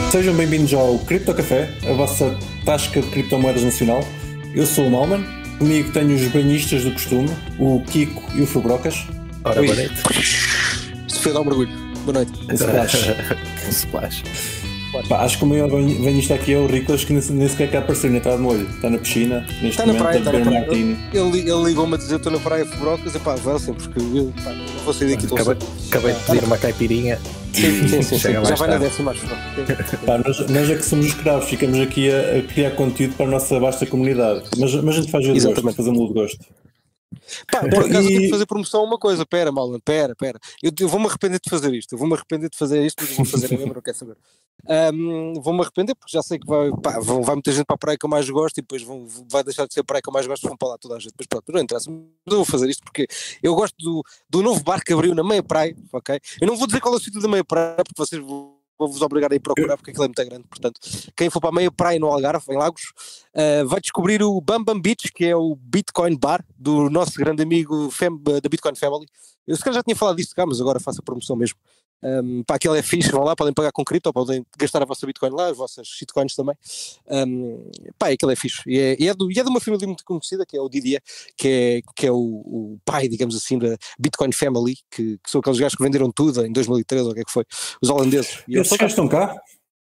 Sejam bem-vindos ao Cripto Café, a vossa tasca de criptomoedas nacional. Eu sou o Malman, comigo tenho os banhistas do costume, o Kiko e o Fubrocas. Ora, boa noite. Isto foi dar um mergulho. Boa noite. Um splash. Pá, acho que o maior banhista aqui é o Ricolas, que nem sequer quer aparecer, nem está no olho. Está na piscina, neste Está momento, na praia, a beber um martini. Ele ligou-me a dizer: estou na praia Fubrocas. E pá, avancem, porque eu não vou sair daqui. Acabei de pedir uma caipirinha. Sim. Já vai na tarde. 10ª, acho. Pá, nós é que somos os escravos, ficamos aqui a criar conteúdo para a nossa vasta comunidade. Mas a gente faz o de gosto, fazemos o de gosto. Pá, por acaso eu tenho que fazer promoção a uma coisa. Pera, Malman, pera. Eu vou-me arrepender de fazer isto. Mas vou fazer a mesmo, não quero saber. Vou-me arrepender porque já sei que vai muita gente para a praia que eu mais gosto e depois vai deixar de ser a praia que eu mais gosto, vão para lá toda a gente. Mas pronto, não interessa. Mas eu vou fazer isto porque eu gosto do novo bar que abriu na meia praia, ok? Eu não vou dizer qual é o sítio da meia praia porque vocês vou-vos obrigar a ir procurar porque aquilo é muito grande. Portanto, quem for para a meia praia no Algarve, em Lagos, vai descobrir o Bam Bam Beach, que é o Bitcoin Bar do nosso grande amigo da Bitcoin Family. Eu se calhar já tinha falado disto cá, mas agora faço a promoção mesmo. Pá, aquilo é fixe, vão lá, podem pagar com cripto, podem gastar a vossa Bitcoin lá, as vossas shitcoins também. Pá, aquilo é fixe. E é de uma família muito conhecida, que é o Didier, que é o pai, digamos assim, da Bitcoin Family, que são aqueles gajos que venderam tudo em 2013, ou o que é que foi, os holandeses. E esses gajos estão cá?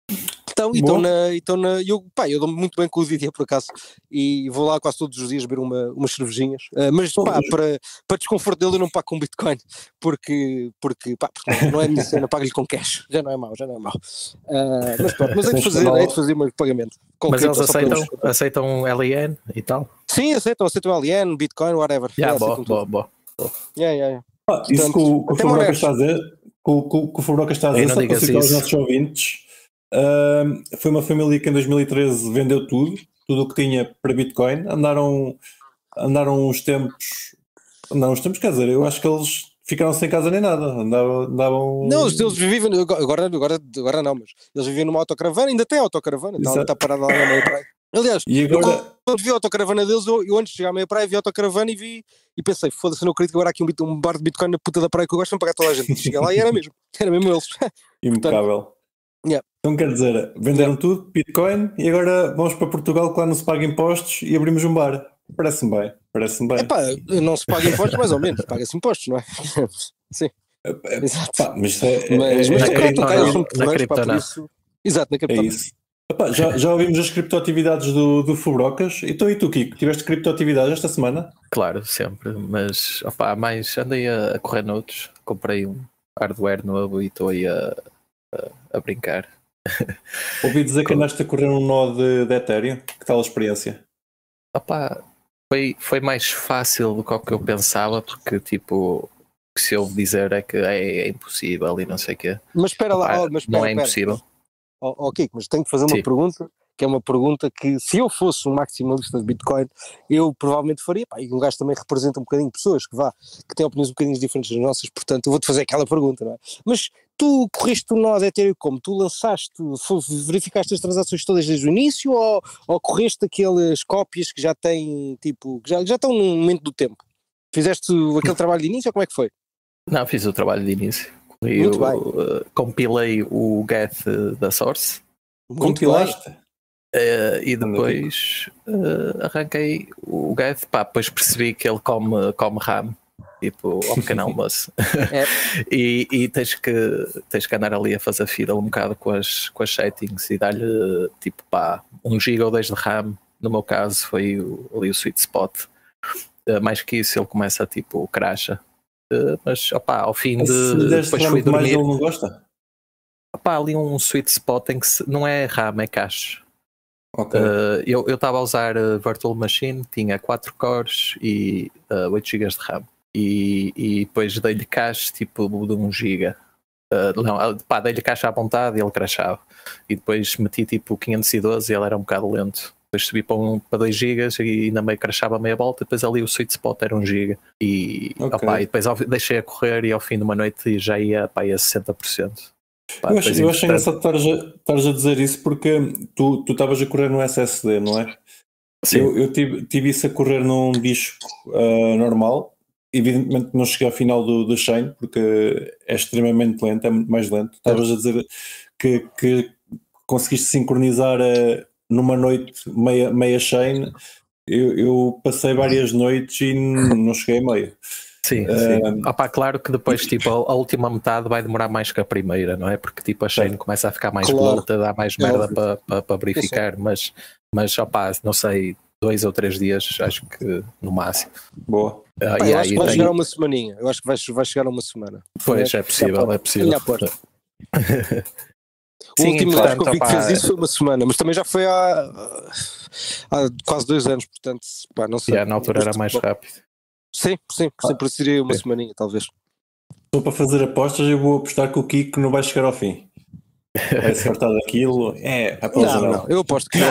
Eu dou-me muito bem com o Didier por acaso e vou lá quase todos os dias beber umas cervejinmas, mas pá, para desconforto dele eu não pago com Bitcoin porque não é a minha cena, pago-lhe com cash, já não é mau. Mas pronto, mas hei de fazer um pagamento. Mas eles aceitam LN e tal? Sim, aceitam LN, Bitcoin, whatever. Boa. Isso que o Fubrocas está a dizer, só para citar os nossos ouvintes. Foi uma família que em 2013 vendeu tudo o que tinha para Bitcoin. Andaram uns tempos, quer dizer, eu acho que eles ficaram sem casa nem nada. Andavam. Não, eles vivem agora não, mas eles viviam numa autocaravana, ainda tem autocaravana, está parada lá na meia praia. Aliás, quando vi a autocaravana deles, eu antes de chegar à meia praia vi a autocaravana e pensei, foda-se, não acredito que agora há aqui um bar de Bitcoin na puta da praia que eu gosto de pagar toda a gente. Cheguei lá e era mesmo eles. Impecável. Yeah. Então quer dizer, venderam tudo, Bitcoin, e agora vamos para Portugal que lá não se paga impostos e abrimos um bar. Parece-me bem. Epá, não se paga impostos mais ou menos, paga-se impostos, não é? Sim. Exato. Pá, mas na cripto. Exato, na cripto. É isso. Epá, já ouvimos as criptoatividades do Fubrocas. Então e tu, Kiko, tiveste criptoatividades esta semana? Claro, sempre, mas mais andei a correr noutros, comprei um hardware novo e estou aí a brincar. Ouvi dizer que andaste a correr um nó de Ethereum. Que tal a experiência? Foi mais fácil do que o que eu pensava, porque tipo, se eu dizer é que é impossível e não sei o quê. Mas espera lá, não é impossível. Kiko, mas tenho que fazer uma pergunta, que é uma pergunta que se eu fosse um maximalista de Bitcoin, eu provavelmente faria, e um gajo também representa um bocadinho de pessoas que têm opiniões um bocadinho diferentes das nossas, portanto eu vou-te fazer aquela pergunta, não é? Mas tu correste o nó de Ethereum como? Tu verificaste as transações todas desde o início ou correste aquelas cópias que já têm, tipo, que já estão num momento do tempo? Fizeste aquele trabalho de início ou como é que foi? Não, fiz o trabalho de início. Compilei o get da source. Compilaste? E depois arranquei o get, depois percebi que ele come RAM, tipo ao pequeno almoço. E tens que andar ali a fazer fila um bocado com as settings e dar-lhe tipo 1 GB ou 2 de RAM. No meu caso foi ali o sweet spot. Mais que isso ele começa tipo crasha. Mas ao fim depois fui dormir. Mais ele não gosta? Ali um sweet spot em que não é RAM, é cache. Okay. Eu estava a usar Virtual Machine, tinha 4 cores e 8 GB de RAM. E depois dei-lhe cache tipo de 1 GB. Dei-lhe cache à vontade e ele crashava. E depois meti tipo 512 e ele era um bocado lento. Depois subi para 2 GB e ainda meio crashava meia volta. Depois ali o sweet spot era 1 GB. E depois deixei a correr e ao fim de uma noite já ia a 60%. Eu acho engraçado estares a dizer isso porque tu estavas a correr no SSD, não é? Sim. Eu tive isso a correr num disco normal. Evidentemente não cheguei ao final do chain porque é extremamente lento, é muito mais lento. Estavas a dizer que conseguiste sincronizar numa noite meia chain. Eu passei várias noites e não cheguei a meio. Sim. Claro que depois tipo, a última metade vai demorar mais que a primeira, não é? Porque tipo, a chain começa a ficar mais volta, dá mais merda para verificar, mas não sei, 2 ou 3 dias, acho que no máximo. Boa. Eu acho que vai chegar a uma semaninha. Eu acho que vai chegar a uma semana. Pois, é possível. O último gajo que eu vi que fez isso foi uma semana, mas também já foi há quase 2 anos, portanto, não sei. Na altura era mais rápido. Sim, por isso seria uma semaninha, talvez. Estou para fazer apostas, eu vou apostar que o Kiko não vai chegar ao fim. Vai se fartar daquilo. Não, eu aposto que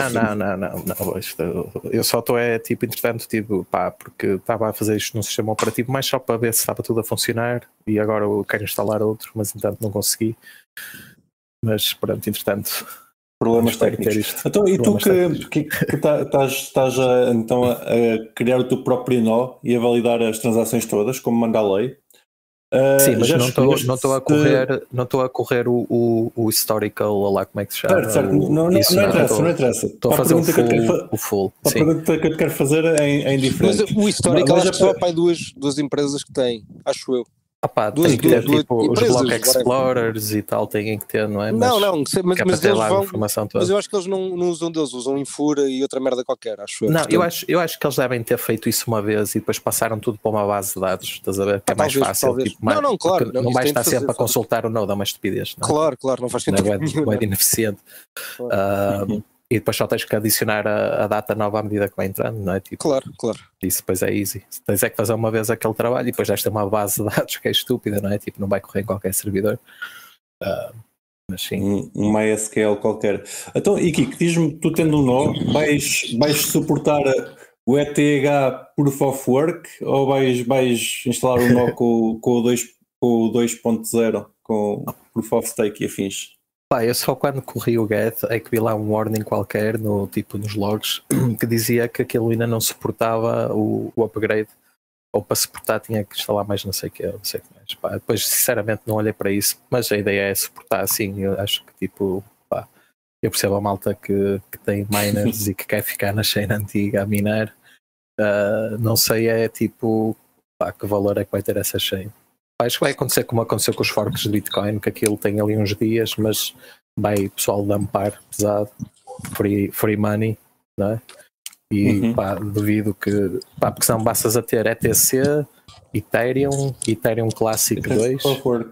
não. Eu só estou tipo, entretanto, porque estava a fazer isto num sistema operativo, mas só para ver se estava tudo a funcionar, e agora eu quero instalar outro, mas entanto não consegui. Mas pronto, entretanto, problemas técnicos. Então, e tu que estás a criar o teu próprio nó e a validar as transações todas, como manda a lei? Sim, mas não estou a correr o historical, lá como é que se chama? Certo. Não interessa. Estou a fazer o full. A pergunta que eu te quero fazer é indiferente. Mas o historical acho que só há duas empresas que têm, acho eu. Tem que ter tipo os Block Explorers e tal, têm que ter, não é? Mas eles vão, informação toda. Mas eu acho que eles não usam deles, usam Infura e outra merda qualquer, acho eu. Não, eu acho que eles devem ter feito isso uma vez e depois passaram tudo para uma base de dados, estás a ver? Que é mais fácil. Tipo, claro. Não vais estar sempre a consultar o Node, é uma estupidez. Não? Claro, não faz sentido. É ineficiente. E depois só tens que adicionar a data nova à medida que vai entrando, não é? Tipo, claro. Isso depois é easy. Tens que fazer uma vez aquele trabalho e depois vais ter uma base de dados que é estúpida, não é? Tipo, não vai correr em qualquer servidor. Mas sim. Um MySQL qualquer. Então, e Kiko, diz-me, tu tendo um nó, vais suportar o ETH Proof of Work ou vais instalar um nó com o 2.0, com Proof of Stake e afins? Eu só quando corri o get é que vi lá um warning qualquer nos logs que dizia que aquilo ainda não suportava o upgrade, ou para suportar tinha que instalar mais não sei o que mais. Depois sinceramente não olhei para isso, mas a ideia é suportar assim. Eu acho que tipo, eu percebo a malta que tem miners e que quer ficar na chain antiga a minar. Não sei tipo que valor é que vai ter essa chain. Acho que vai acontecer como aconteceu com os forks de Bitcoin, que aquilo tem ali uns dias, mas vai pessoal dumpar pesado, free money, não é? E duvido que, porque senão bastas a ter ETC, Ethereum Classic 2,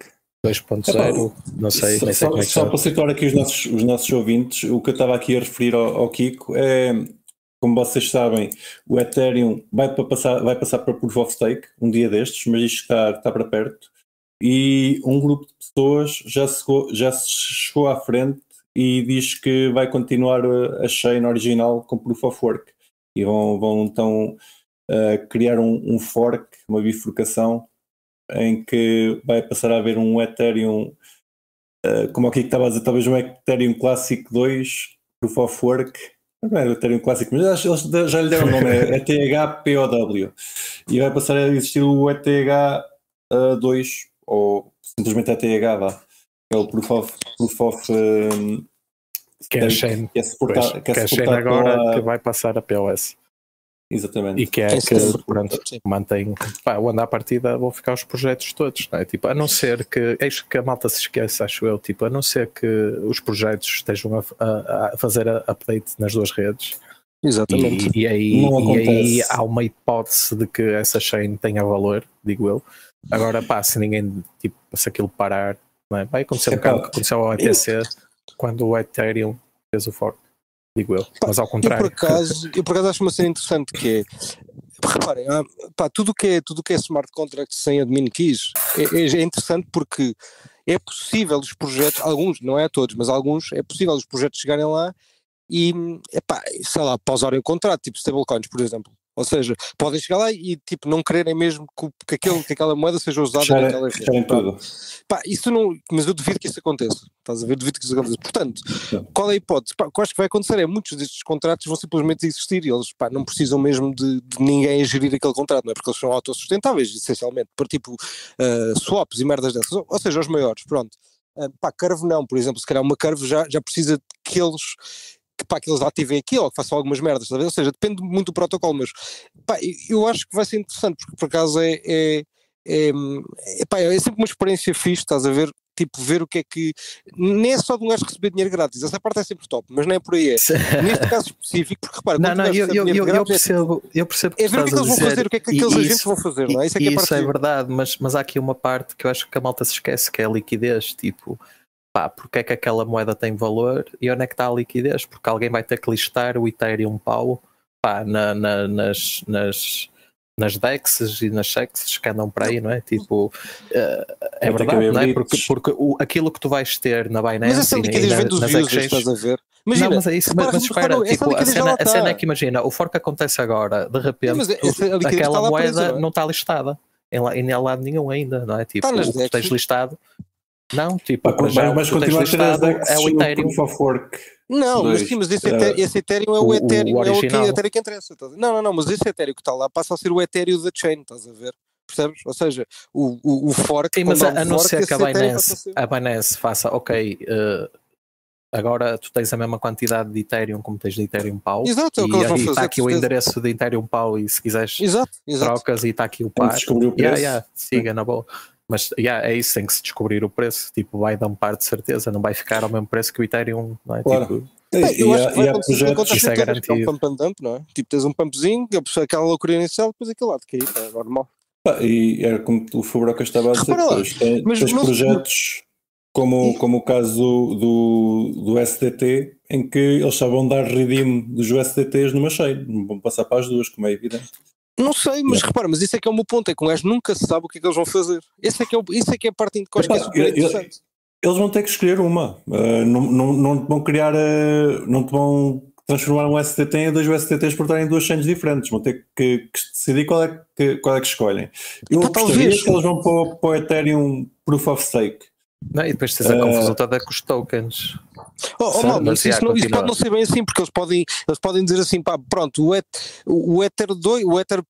2.0, não sei. Só para situar aqui os nossos ouvintes, o que eu estava aqui a referir ao Kiko é, como vocês sabem, o Ethereum vai passar para Proof of Stake um dia destes, mas isto está para perto, e um grupo de pessoas já se chegou à frente e diz que vai continuar a chain original com Proof of Work, e vão então criar um fork, uma bifurcação, em que vai passar a haver um Ethereum, como aqui que estava a dizer, talvez um Ethereum Classic 2 Proof of Work. Não é o Ethereum Classic, mas eles já lhe deram o nome, é ETH-POW, e vai passar a existir o ETH2, ou simplesmente ETH, é o Proof of que é a chain, que é a chain agora que vai passar a POS. Exatamente. E que pronto, mantém, onde à partida vão ficar os projetos todos, não é? Tipo, a não ser que, é isto que a malta se esquece, acho eu, tipo, a não ser que os projetos estejam a fazer update nas duas redes. Exatamente. E aí há uma hipótese de que essa chain tenha valor, digo eu. Agora, se ninguém, tipo, se aquilo parar, não é? Vai acontecer um bocado o que aconteceu ao ETC quando o Ethereum fez o fork. Digo eu, mas ao contrário. Eu por acaso acho uma cena interessante que é, reparem, tudo que é smart contract sem admin keys é interessante porque é possível os projetos, alguns, não é a todos, mas alguns, é possível os projetos chegarem lá e, sei lá, pausarem o contrato, tipo stablecoins, por exemplo. Ou seja, podem chegar lá e tipo, não quererem mesmo que aquela moeda seja usada naquela rede. Isso não, mas eu duvido que isso aconteça. Estás a ver? Duvido que isso aconteça. Portanto, qual é a hipótese? O que eu acho que vai acontecer é muitos destes contratos vão simplesmente existir e eles não precisam mesmo de ninguém a gerir aquele contrato, não é? Porque eles são autossustentáveis, essencialmente, para tipo swaps e merdas dessas. Ou seja, os maiores, pronto. Curve não, por exemplo, se calhar uma Curve já precisa que eles ativem aquilo ou que façam algumas merdas, ou seja, depende muito do protocolo, mas eu acho que vai ser interessante, porque por acaso é sempre uma experiência fixe, estás a ver, tipo, ver o que é que, nem é só de um gajo receber dinheiro grátis, essa parte é sempre top, mas não é por aí, neste caso específico, porque repara, eu percebo é ver o que é que eles vão fazer, o que é que aqueles agentes vão fazer, não é? Isso é verdade, mas há aqui uma parte que eu acho que a malta se esquece, que é a liquidez, tipo, porque é que aquela moeda tem valor e onde é que está a liquidez? Porque alguém vai ter que listar o Ethereum Pau nas DEXs e nas SEXs que andam por aí, não é? Tipo, é verdade, não é? Porque aquilo que tu vais ter na Binance, mas essa liquidez vem dos users, estás a ver? Imagina, não, mas é isso, mas espera, tipo, a cena é que imagina, o fork acontece agora, de repente, aquela moeda não está listada em lado nenhum ainda, não é? Tipo, o que tens listado. Não, tipo, mas continua a ter as DEX é o Ethereum. Proof of Work. Não, mas esse Ethereum é o Ethereum, é o Ethereum que interessa. Não, mas esse Ethereum que está lá passa a ser o Ethereum da chain, estás a ver? Percebes? Ou seja, o fork... Sim, mas a não ser que a Binance faça, agora tu tens a mesma quantidade de Ethereum como tens de Ethereum Pau. Exato, e está aqui o endereço de Ethereum Pau e se quiseres trocas e está aqui o par. Siga na boa. Mas é isso, tem que se descobrir o preço, tipo, vai dumpar de certeza, não vai ficar ao mesmo preço que o Ethereum, não é? Claro. Tipo, eu acho que vai acontecer isso é garantido. É um pump and dump, não é? Tipo, tens um pumpzinho, aquela loucura inicial, depois aquele lado cair, é normal. E era como o Fubroca estava a dizer, tens projetos como o caso do SDT, em que eles só vão dar redeem dos USDTs numa chain, não vão passar para as duas, como é evidente. Não sei, mas repara, mas isso é que é o meu ponto, é que um gajo nunca sabe o que é que eles vão fazer. Isso é que é a parte que eu acho que é super interessante. Eles vão ter que escolher uma, não te vão criar, não te vão transformar um STT em dois USDTs por estarem em duas chains diferentes, vão ter que decidir qual é que escolhem. Eu gostaria que eles vão para o Ethereum Proof of Stake. Não, e depois tens a confusão toda com os tokens. Mas isso pode não ser bem assim, porque eles podem dizer assim, pronto, o Ether 2, o Ether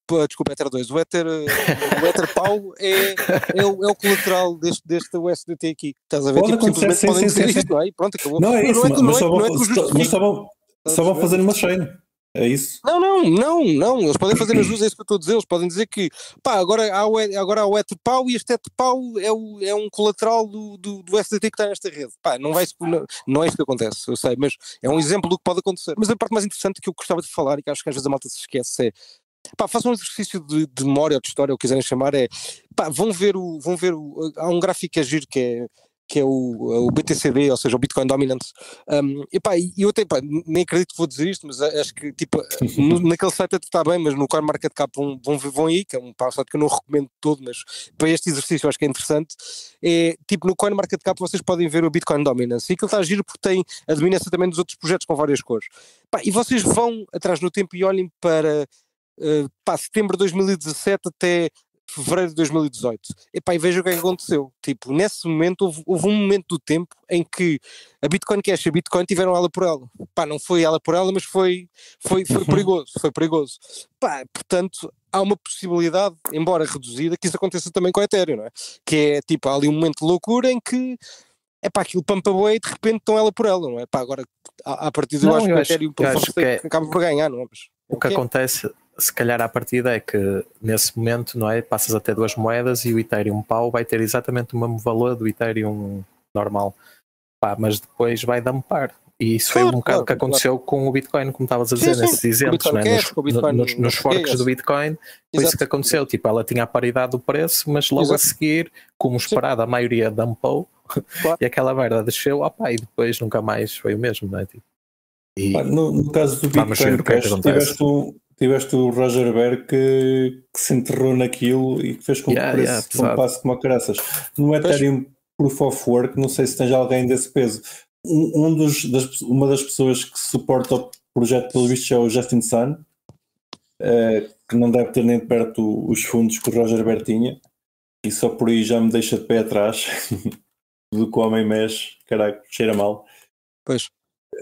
Pau é o colateral deste USDT aqui. Estás a ver? Pode acontecer, simplesmente podem dizer isto, não é? Pronto, acabou. Não é isso, mas só vão fazer uma chain. É isso? Não, eles podem fazer nas duas, é isso que eu estou a dizer, eles podem dizer que agora há o Ether Pau e este Ether Pau é um colateral do SDT que está nesta rede. Não é isso que acontece, eu sei, mas é um exemplo do que pode acontecer. Mas a parte mais interessante que eu gostava de falar e que acho que às vezes a malta se esquece façam um exercício de memória ou de história, ou quiserem chamar, vão ver há um gráfico que é giro que é o BTCD, ou seja, o Bitcoin Dominance. E eu até, nem acredito que vou dizer isto, mas acho que, tipo, naquele site até está bem, mas no CoinMarketCap vão aí, que é um site que eu não recomendo todo, mas para este exercício eu acho que é interessante. Tipo, no CoinMarketCap vocês podem ver o Bitcoin Dominance, e aquilo está a giro porque tem a dominância também dos outros projetos com várias cores. E vocês vão atrás no tempo e olhem para setembro de 2017 até fevereiro de 2018. E veja o que é que aconteceu. Tipo, nesse momento houve um momento do tempo em que a Bitcoin Cash e a Bitcoin tiveram ela por ela. Não foi ela por ela, mas foi perigoso. Foi perigoso. Portanto, há uma possibilidade, embora reduzida, que isso aconteça também com a Ethereum, não é? Que é, tipo, há ali um momento de loucura em que aquilo pampa bué e de repente estão ela por ela, não é? Agora, a partir de eu acho que o Ethereum acaba por ganhar, não é? Mas, o que acontece, se calhar à partida, é que nesse momento, não é? Passas a ter duas moedas e o Ethereum Pau vai ter exatamente o mesmo valor do Ethereum normal. Mas depois vai dampar. E isso foi um bocado o que aconteceu com o Bitcoin, como estavas a dizer, nesses exemplos, né? Nos forks do Bitcoin, foi isso que aconteceu. Tipo, ela tinha a paridade do preço, mas logo a seguir, como esperado, a maioria dumpou e aquela merda desceu, e depois nunca mais foi o mesmo, não é? Tipo, no caso do Bitcoin Cash, tiveste o Roger Ver que se enterrou naquilo e que fez com que o preço passe como a caraças. No Ethereum Proof of Work, não sei se tens alguém desse peso. Uma das pessoas que suporta o projeto, pelo visto, é o Justin Sun, que não deve ter nem de perto os fundos que o Roger Ver tinha, e só por aí já me deixa de pé atrás do que o homem mexe. Caraca, cheira mal. Pois.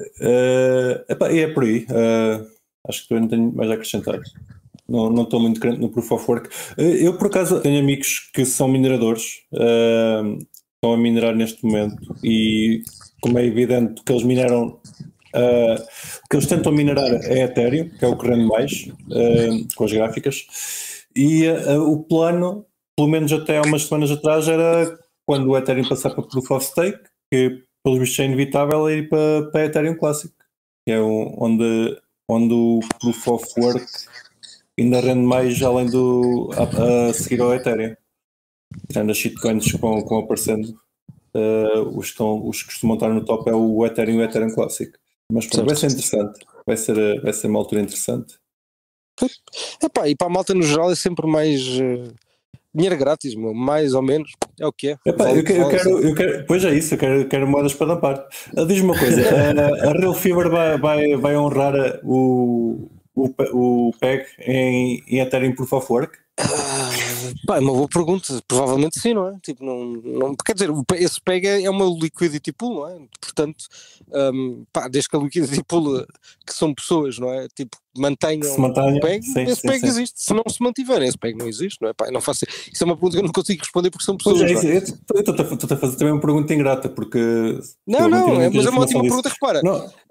E é por aí. Acho que eu não tenho mais a acrescentar. Não estou muito crente no Proof of Work. Eu, por acaso, tenho amigos que são mineradores estão a minerar neste momento, e como é evidente que eles mineram, que eles tentam minerar é Ethereum, que é o que rende mais, com as gráficas, e o plano, pelo menos até há umas semanas atrás, era quando o Ethereum passar para Proof of Stake, que pelos vistos é inevitável ir para Ethereum Classic, que é onde o Proof of Work ainda rende mais, além a seguir ao Ethereum. Tirando as shitcoins que vão aparecendo, os que costumam estar no top é o Ethereum e o Ethereum Classic. Mas vai ser interessante, vai ser uma altura interessante. Epá, e para a malta no geral é sempre mais dinheiro grátis, mais ou menos, é o que é. Epá, eu quero, pois é isso, eu quero moedas para dar parte. Diz-me uma coisa, a Real Fever vai honrar o PEG em Ethereum Proof of Work? É uma boa pergunta, provavelmente sim, não é? Tipo, não, quer dizer, esse PEG é uma liquidity pool, não é? Portanto, desde que a liquidity pool, que são pessoas, não é? Tipo, mantenham o PEG, esse PEG existe. Se não se mantiverem, esse PEG não existe, não é? Pá, não faço... Isso é uma pergunta que eu não consigo responder porque são pessoas. Pois é, eu estou a fazer também uma pergunta ingrata, porque... Não, mas é uma ótima pergunta, repara.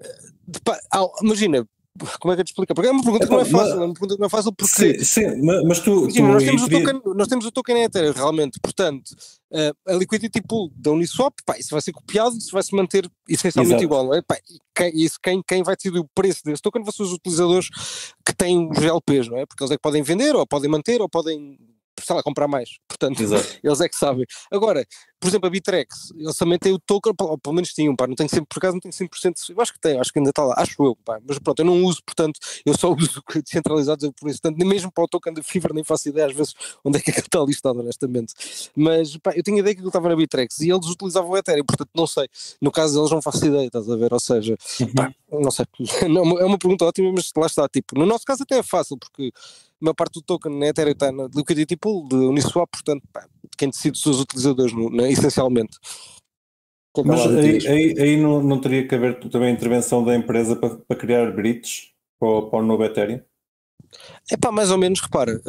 Imagina... Como é que eu te explico? Porque é uma pergunta que não é fácil, é uma pergunta que não é fácil porque... Sim, mas nós temos o token na Ethereum, realmente, portanto, a liquidity pool da Uniswap, isso vai ser copiado, isso vai se manter essencialmente igual, não é? Quem vai decidir o preço desse token vão ser os utilizadores que têm os LPs, não é? Porque eles é que podem vender, ou podem manter, ou podem... sei lá, comprar mais, portanto, eles é que sabem. Agora, por exemplo, a Bittrex, eles também têm o token, ou pelo menos tinham, não tem sempre, por acaso não tem 100%, eu acho que tem, acho que ainda está lá, acho eu, mas pronto, eu não uso, portanto, eu só uso descentralizados, por isso, portanto, nem mesmo para o token da Fever nem faço ideia às vezes onde é que está listado, honestamente, mas eu tinha ideia que ele estava na Bittrex e eles utilizavam o Ethereum, portanto, não sei, no caso deles não faço ideia, estás a ver, ou seja, não sei, não, é uma pergunta ótima, mas lá está, tipo, no nosso caso até é fácil, porque a maior parte do token na Ethereum está na liquidity pool de Uniswap, portanto, quem decide são os utilizadores, essencialmente. Mas aí não teria que haver também intervenção da empresa para criar bridges para o novo Ethereum? Mais ou menos, repara,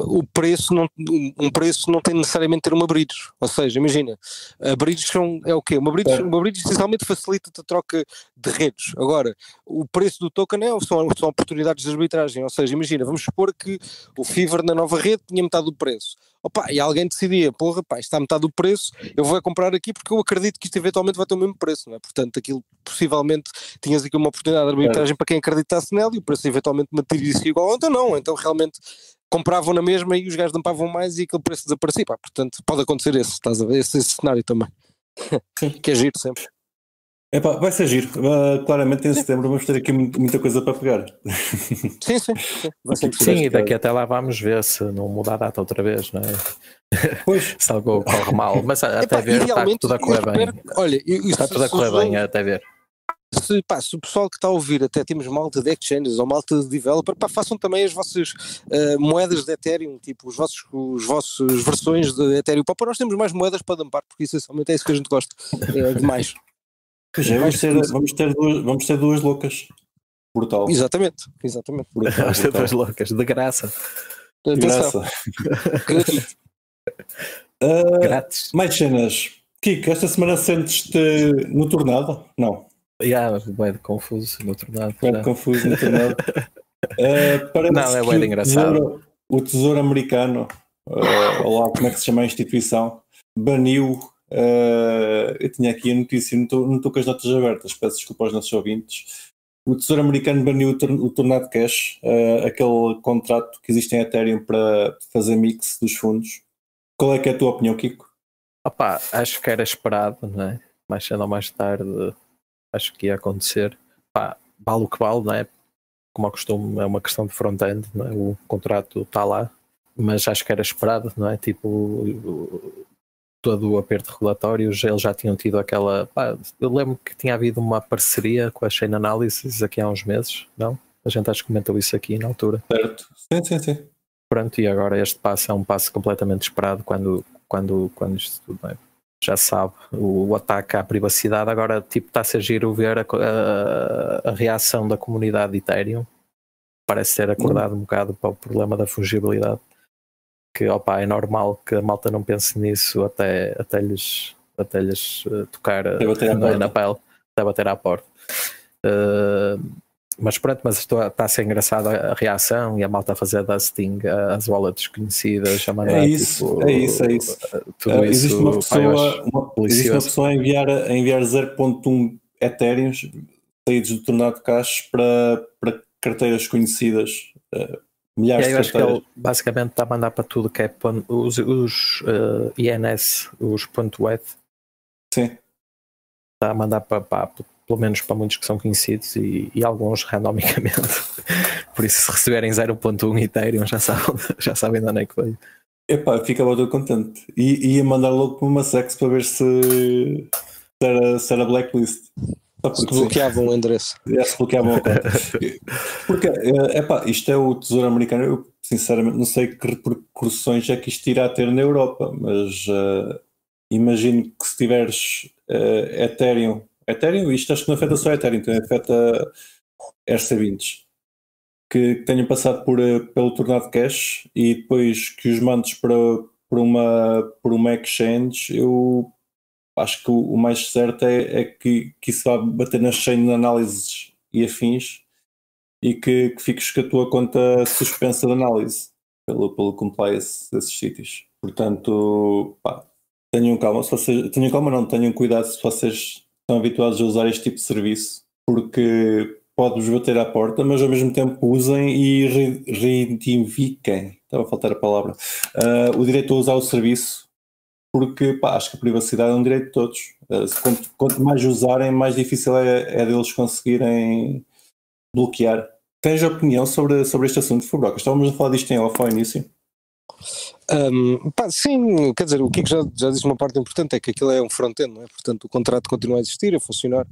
um preço não tem necessariamente ter uma bridge, ou seja, imagina, a bridge é o quê? Uma bridge essencialmente facilita a troca de redes. Agora, o preço do token são oportunidades de arbitragem, ou seja, imagina, vamos supor que o Fever na nova rede tinha metade do preço. E alguém decidia, isto está a metade do preço, eu vou comprar aqui porque eu acredito que isto eventualmente vai ter o mesmo preço, não é? Portanto, aquilo possivelmente tinhas aqui uma oportunidade de arbitragem para quem acreditasse nela e o preço eventualmente manteria-se igual, então não, então realmente compravam na mesma e os gajos dampavam mais e aquele preço desaparecia, portanto pode acontecer estás a ver, esse cenário também, que é giro sempre. Vai ser giro, claramente em setembro vamos ter aqui muita coisa para pegar. Sim, sim, e daqui até lá vamos ver se não muda a data outra vez, não é? Pois. Se algo corre mal, mas até ver está tudo a correr bem. Olha, está tudo a correr bem, até ver. Se o pessoal que está a ouvir, até temos malta de exchanges ou malta de developer, façam também as vossas moedas de Ethereum, tipo os vossos versões de Ethereum, nós temos mais moedas para dampar, porque essencialmente é isso que a gente gosta, demais. Pois é, vamos ter duas loucas. Brutal. Exatamente. Vamos ter duas loucas, de graça. De graça. Grátis. Mais cenas. Kiko, esta semana sentes-te no tornado? Não. Bem confuso no tornado. Confuso no tornado. Não, é bem engraçado. O Tesouro Americano, ou lá como é que se chama a instituição, baniu. Eu tinha aqui a notícia, não estou com as notas abertas, peço desculpa aos nossos ouvintes. O Tesouro Americano baniu o Tornado Cash, aquele contrato que existe em Ethereum para fazer mix dos fundos. Qual é que é a tua opinião, Kiko? Acho que era esperado, não é? Mais cedo ou mais tarde acho que ia acontecer. Vale o que vale, não é? Como ao costume, é uma questão de front-end, não é? O contrato está lá, mas acho que era esperado, não é? Tipo, todo o aperto regulatório, eles já tinham tido aquela... eu lembro que tinha havido uma parceria com a Chain Analysis aqui há uns meses, não? A gente acho que comentou isso aqui na altura. Certo, sim. Pronto, e agora este passo é um passo completamente esperado quando isto tudo bem. Já sabe, o ataque à privacidade agora está-se a giro ver a reação da comunidade de Ethereum. Parece ter acordado um bocado para o problema da fungibilidade, que é normal que a malta não pense nisso até lhes até-lhes tocar na pele, até bater à porta. Mas pronto, mas está a ser engraçado a reação e a malta a fazer dusting às wallets desconhecidas, a mandar isso. Tudo existe isso, existe uma pessoa a enviar 0.1 Ethereum saídos do tornado cash para carteiras conhecidas, milhares de eu acho que carteiras. ele basicamente está a mandar para tudo que é os INS, os .web. Sim. Está a mandar para pelo menos para muitos que são conhecidos e alguns randomicamente. Por isso, se receberem 0.1 Ethereum, já sabem de onde é que foi. Epá, ficava todo contente. E ia mandar logo para uma sex para ver se era blacklist. Se bloqueavam o endereço. Se bloqueavam a conta. Porque, isto é o Tesouro Americano. Eu, sinceramente, não sei que repercussões é que isto irá ter na Europa, mas imagino que se tiveres Ethereum, isto acho que não afeta só Ethereum, também afeta ERC20s, que tenham passado pelo tornado cash e depois que os mandes por uma exchange. Eu acho que o mais certo é que isso vá bater nas chain de análises e afins e que fiques com a tua conta suspensa de análise pelo compliance desses sítios. Portanto, tenham calma, tenham cuidado se vocês estão habituados a usar este tipo de serviço, porque pode-vos bater à porta, mas ao mesmo tempo usem e reivindiquem, estava a faltar a palavra, o direito a usar o serviço, porque acho que a privacidade é um direito de todos. Quanto mais usarem, mais difícil é deles conseguirem bloquear. Tens opinião sobre este assunto, Fubrocas? Estávamos a falar disto em off ao início. Sim, quer dizer, o Kiko já disse uma parte importante, é que aquilo é um front-end, não é? Portanto o contrato continua a existir, a funcionar.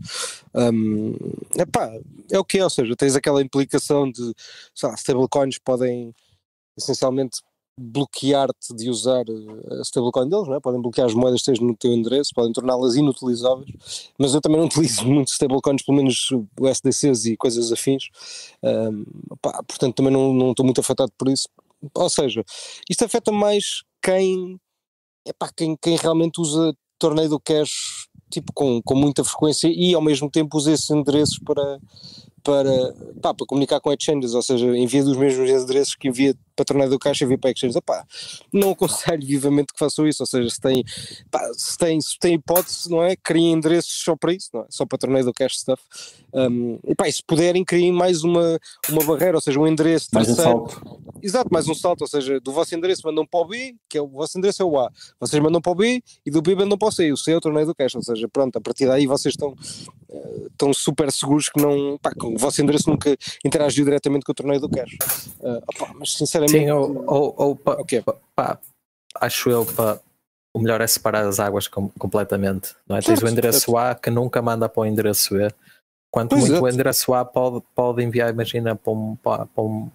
É o que é, ou seja, tens aquela implicação de, sei lá, stablecoins podem essencialmente bloquear-te de usar a stablecoin deles, não é? Podem bloquear as moedas que tens no teu endereço, podem torná-las inutilizáveis, mas eu também não utilizo muitos stablecoins, pelo menos USDCs e coisas afins, portanto também não estou muito afetado por isso. Ou seja, isto afeta mais quem realmente usa torneio do cash tipo, com muita frequência e ao mesmo tempo usa esses endereços para comunicar com exchanges, ou seja, envia dos mesmos endereços que envia para torneio do cash, envia para exchanges. Não aconselho vivamente que façam isso, ou seja, se tem hipótese, não é? Criem endereços só para isso, não é? Só para torneio do cash stuff. E se puderem, criem mais uma barreira, ou seja, um endereço terceiro. Exato, mais um salto, ou seja, do vosso endereço mandam para o B, que é o vosso endereço é o A, vocês mandam para o B e do B mandam para o C é o torneio do cash, ou seja, pronto, a partir daí vocês estão super seguros que não, que o vosso endereço nunca interagiu diretamente com o torneio do cash. Mas sinceramente... Sim, acho eu, o melhor é separar as águas completamente, não é? Tens o endereço A que nunca manda para o endereço E, quanto muito o endereço A pode enviar, imagina, para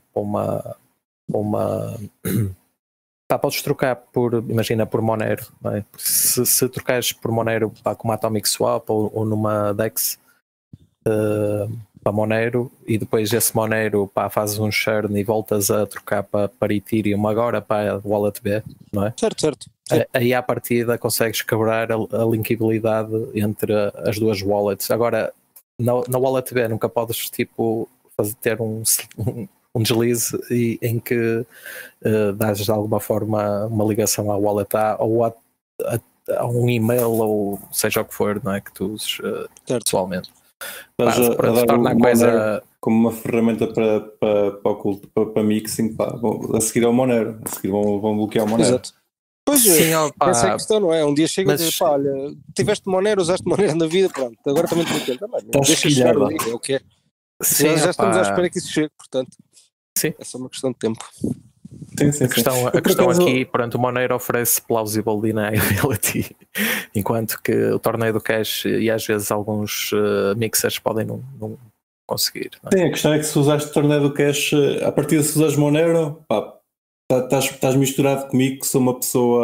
uma podes trocar imagina, por Monero, não é? Se trocares por Monero com uma Atomic Swap ou numa DEX para Monero e depois esse Monero fazes um churn e voltas a trocar para Ethereum agora para a Wallet B, não é? Certo. Aí à partida consegues quebrar a linkabilidade entre as duas wallets. Agora na Wallet B nunca podes ter um deslize em que dás de alguma forma uma ligação à wallet A ou a um e-mail ou seja o que for, não é? Que tu uses pessoalmente. Para tornar a coisa como uma ferramenta para mixing, a seguir ao Monero, a seguir vão bloquear o Monero. Exato. Pois essa é a questão, não é? Um dia chega e diz, olha, tiveste Monero, usaste Monero na vida, pronto, agora também te bloqueio. Deixa chegar o dia, é o que é. Sim, já estamos à espera que isso chegue, portanto. Sim. É só uma questão de tempo. Sim. A questão aqui, pronto, o Monero oferece plausible deniability, enquanto que o torneio do cash e às vezes alguns mixers podem não conseguir. Não é? Sim, a questão é que se usaste o torneio do cash, a partir de se usares Monero, estás misturado comigo, que sou uma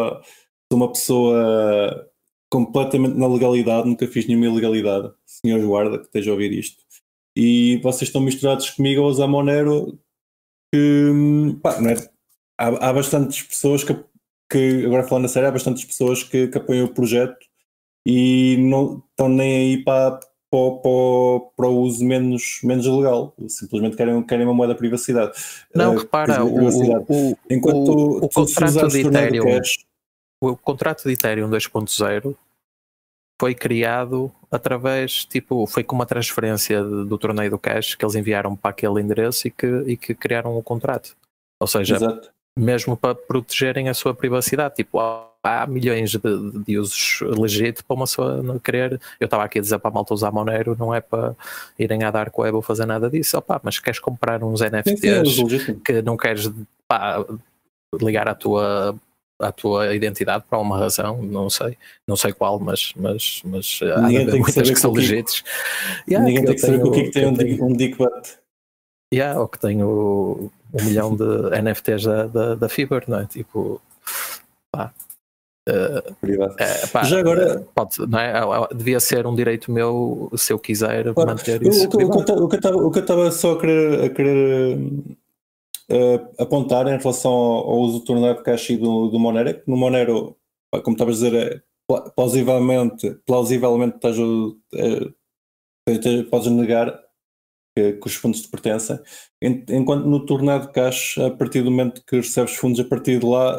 pessoa completamente na legalidade, nunca fiz nenhuma ilegalidade, senhor guarda que esteja a ouvir isto, e vocês estão misturados comigo a usar Monero, que não é? Há bastantes pessoas que agora falando a sério, há bastantes pessoas que apoiam o projeto e não estão nem aí para o uso menos legal, simplesmente querem uma moeda de privacidade. Não, repara, enquanto o contrato de Ethereum, o contrato de Ethereum 2.0 foi criado através, foi com uma transferência do torneio do Cash que eles enviaram para aquele endereço e que criaram o contrato. Ou seja, Exato. Mesmo para protegerem a sua privacidade, há milhões de usos legítimos para uma pessoa não querer. Eu estava aqui a dizer para a malta usar Monero, não é para irem à Dark Web ou fazer nada disso. Mas queres comprar uns NFTs que não queres ligar à tua identidade por uma razão, não sei qual, mas ninguém tem muitas que são legítimas. Ninguém tem que saber o que é que tem um Dickbutt. Ou que tenho 1 milhão de NFTs da Fiber, não é? Já agora não é? Devia ser um direito meu se eu quiser manter isso. O que eu estava só a querer apontar em relação ao uso do torneio de Cash e do Monero, que no Monero, como estavas a dizer, plausivelmente podes negar que os fundos te pertencem, enquanto no torneio de Cash, a partir do momento que recebes fundos a partir de lá,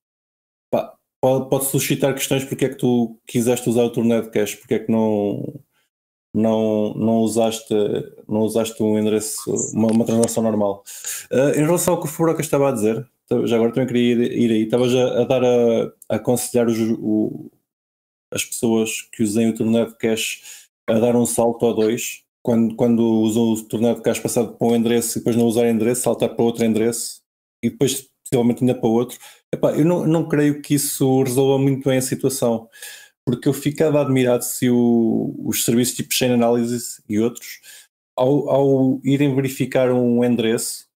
pode suscitar questões porque é que tu quiseste usar o torneio de Cash, porque é que não usaste um endereço, uma transação normal. Em relação ao que o Furoka estava a dizer, já agora também queria ir aí, estavas a aconselhar as pessoas que usem o torneio de Cash a dar um salto ou dois, quando usam o torneio de Cash passado para um endereço e depois não usar endereço, saltar para outro endereço e depois possivelmente ainda para outro. Eu não creio que isso resolva muito bem a situação, porque eu ficava admirado se os serviços tipo Chain Analysis e outros, ao irem verificar um endereço,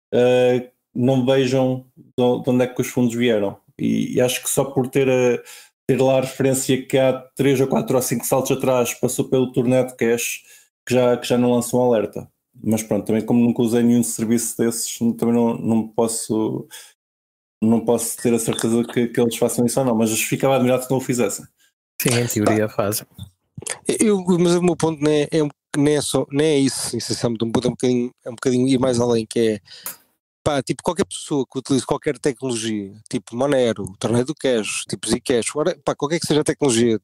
não vejam de onde é que os fundos vieram. E acho que só por ter lá a referência que há 3 ou 4 ou 5 saltos atrás passou pelo torneio de Cash, que já não lançou um alerta. Mas pronto, também como nunca usei nenhum serviço desses, também não posso ter a certeza que eles façam isso ou não, mas ficava admirado se não o fizessem. Sim, em teoria fazem. Mas o meu ponto não é isso, essencialmente, um bocadinho ir mais além, que é qualquer pessoa que utilize qualquer tecnologia, tipo Monero, torneio do Cash, tipo Zcash, qualquer que seja a tecnologia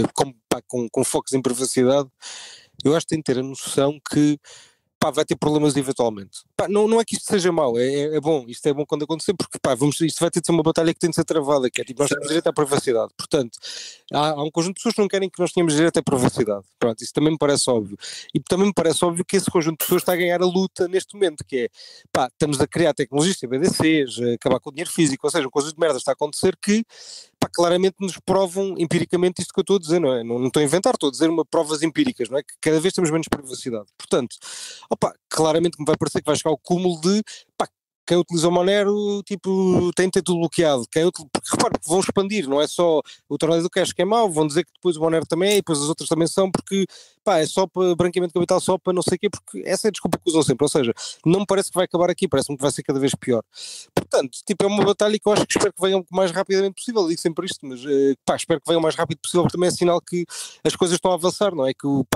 com focos em privacidade, eu acho que tem que ter a noção que vai ter problemas eventualmente. Não é que isto seja mau, é bom, isto é bom quando acontecer, porque isto vai ter de ser uma batalha que tem de ser travada, que é nós temos direito à privacidade. Portanto, há um conjunto de pessoas que não querem que nós tenhamos direito à privacidade. Pronto, isso também me parece óbvio. E também me parece óbvio que esse conjunto de pessoas está a ganhar a luta neste momento, que é, estamos a criar tecnologias, BDCs, acabar com o dinheiro físico, ou seja, um conjunto de merdas está a acontecer que claramente nos provam empiricamente isto que eu estou a dizer, não é? Não estou a inventar, estou a dizer provas empíricas, não é? Que cada vez temos menos privacidade. Portanto, claramente me vai parecer que vai chegar ao cúmulo de quem utiliza o Monero, tem de ter tudo bloqueado. Porque repare, vão expandir, não é só o torneio do Cash que é mau, vão dizer que depois o Monero também é, e depois as outras também são, porque é só para branqueamento de capital, só para não sei o quê, porque essa é a desculpa que usam sempre. Ou seja, não me parece que vai acabar aqui, parece-me que vai ser cada vez pior. Portanto, é uma batalha que eu acho que espero que venha o mais rapidamente possível. Eu digo sempre isto, mas espero que venha o mais rápido possível, porque também é sinal que as coisas estão a avançar, não é?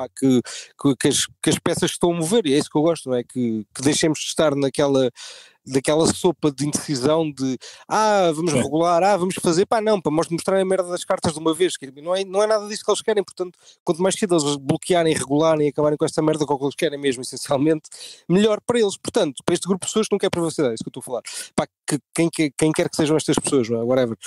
Que as peças estão a mover, e é isso que eu gosto, não é? Que deixemos de estar daquela sopa de indecisão de vamos regular, vamos fazer, não, para mostrar a merda das cartas de uma vez, que não é nada disso que eles querem. Portanto, quanto mais cedo eles bloquearem, regularem e acabarem com esta merda, com o que eles querem mesmo, essencialmente, melhor para eles. Portanto, para este grupo de pessoas que não quer privacidade, é isso que eu estou a falar. Quem quer que sejam estas pessoas, não é? Whatever.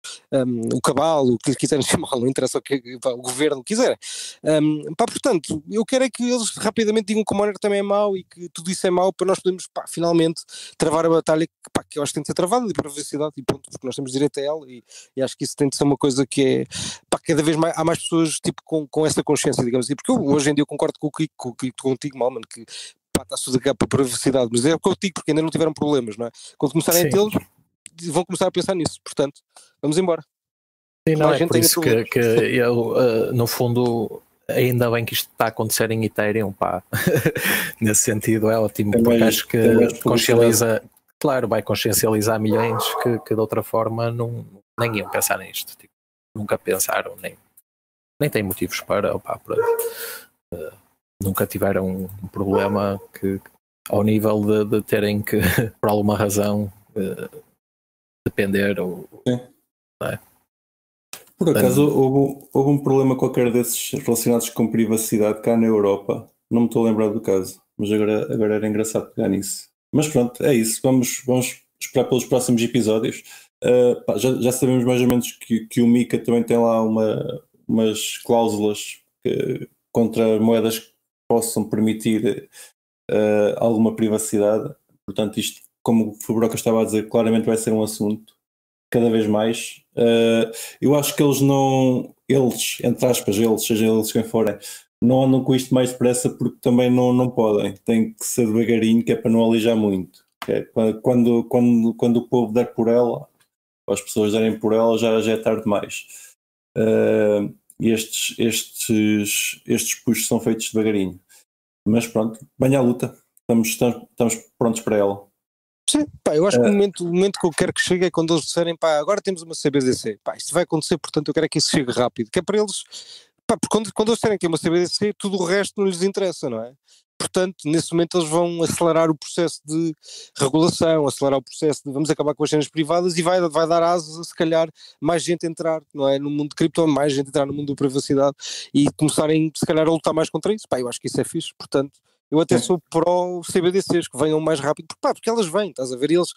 O cabalo, o que lhe quiserem chamar, não interessa o governo quiser. Portanto, eu quero é que eles rapidamente digam que o Monero também é mau e que tudo isso é mau, para nós podermos finalmente travar a batalha que eu acho que tem de ser travada de privacidade e ponto, porque nós temos direito a ela e acho que isso tem de ser uma coisa que é cada vez mais, há mais pessoas com essa consciência, digamos assim, porque hoje em dia eu concordo contigo, Malman, que está-se tudo a cagar para a privacidade, mas é o que eu digo, porque ainda não tiveram problemas, não é? Quando começarem a tê-los, vão começar a pensar nisso, portanto, vamos embora. Sim, não é por isso que eu, no fundo, ainda bem que isto está a acontecer em Ethereum, nesse sentido é ótimo, porque acho que consciencializa, claro, vai consciencializar milhões que de outra forma nem iam pensar nisto, nunca pensaram, nem nem têm motivos para nunca tiveram um problema que ao nível de terem que, por alguma razão, depender ou... Não é? Por acaso houve um problema qualquer desses relacionados com privacidade cá na Europa, não me estou a lembrar do caso, mas agora era engraçado pegar nisso. Mas pronto, é isso, vamos esperar pelos próximos episódios. Já sabemos mais ou menos que o MiCA também tem lá umas cláusulas contra moedas que possam permitir alguma privacidade, portanto isto, como o Fubrocas estava a dizer, claramente vai ser um assunto cada vez mais. Eu acho que eles, entre aspas, seja eles quem forem, não andam com isto mais depressa porque também não podem, tem que ser devagarinho, que é para não alijar muito. Quando o povo der por ela, ou as pessoas derem por ela, já é tarde demais. E estes puxos são feitos devagarinho. Mas pronto, venha à luta, estamos prontos para ela. Sim, eu acho que o momento que eu quero que chegue é quando eles disserem, agora temos uma CBDC, isto vai acontecer, portanto eu quero que isso chegue rápido, que é para eles, porque quando eles disserem que é uma CBDC, tudo o resto não lhes interessa, não é? Portanto, nesse momento eles vão acelerar o processo de regulação, acelerar o processo de vamos acabar com as cenas privadas e vai dar asas a se calhar mais gente entrar, não é? No mundo de cripto, mais gente entrar no mundo da privacidade e começarem se calhar a lutar mais contra isso. Eu acho que isso é fixe, portanto eu até sou pró CBDCs que venham mais rápido, porque elas vêm, estás a ver, e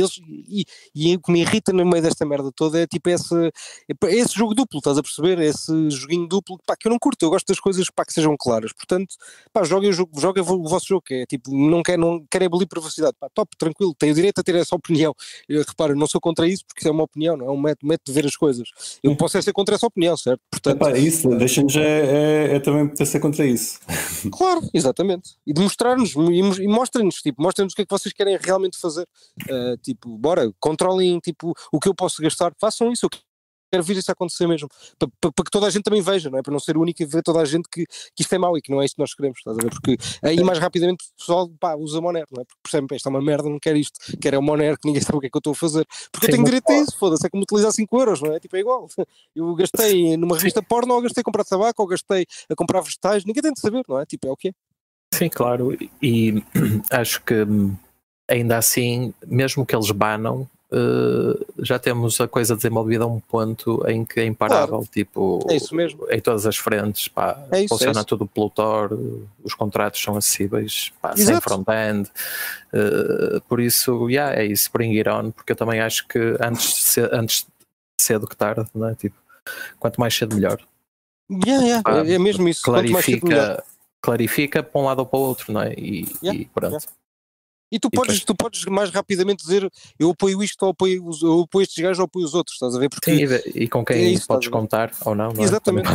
o que me irrita no meio desta merda toda é tipo esse jogo duplo, estás a perceber, esse joguinho duplo, que eu não curto, eu gosto das coisas que sejam claras, portanto, joguem o vosso jogo, que é tipo, não querem abolir privacidade, top, tranquilo, tenho o direito a ter essa opinião, repara, não sou contra isso porque isso é uma opinião, não é um método de ver as coisas, eu posso ser contra essa opinião, certo? Portanto, isso, deixem-nos é também poder ser contra isso. Claro, exatamente. E de mostrar-nos, e mostrem-nos o que é que vocês querem realmente fazer. Bora, controlem o que eu posso gastar, façam isso, eu quero ver isso acontecer mesmo, para que toda a gente também veja, não é? Para não ser o único e ver toda a gente que isto é mau e que não é isso que nós queremos, estás a ver? Porque aí mais rapidamente o pessoal usa Monero, não é? Porque percebem, isto é uma merda, não quero isto, quero é o Monero que ninguém sabe o que é que eu estou a fazer, porque eu tenho direito a isso, foda-se, é como utilizar 5 euros, não é? É igual, eu gastei numa revista porno, ou gastei a comprar tabaco, ou gastei a comprar vegetais, ninguém tem de saber, não é? É o que é. Sim, claro, e acho que ainda assim, mesmo que eles banam, já temos a coisa desenvolvida a um ponto em que é imparável, claro. É isso mesmo. Em todas as frentes, funciona tudo pelo Tor, os contratos são acessíveis, sem front-end, por isso, é isso, bring it on, porque eu também acho que antes cedo que tarde, não é? Quanto mais cedo melhor. É mesmo isso, quanto mais cedo melhor. Clarifica para um lado ou para o outro, não é? E pronto. E tu podes mais rapidamente dizer eu apoio isto, ou eu apoio estes gajos, ou apoio os outros, estás a ver? Porque e com quem podes contar ou não, não é? Exatamente.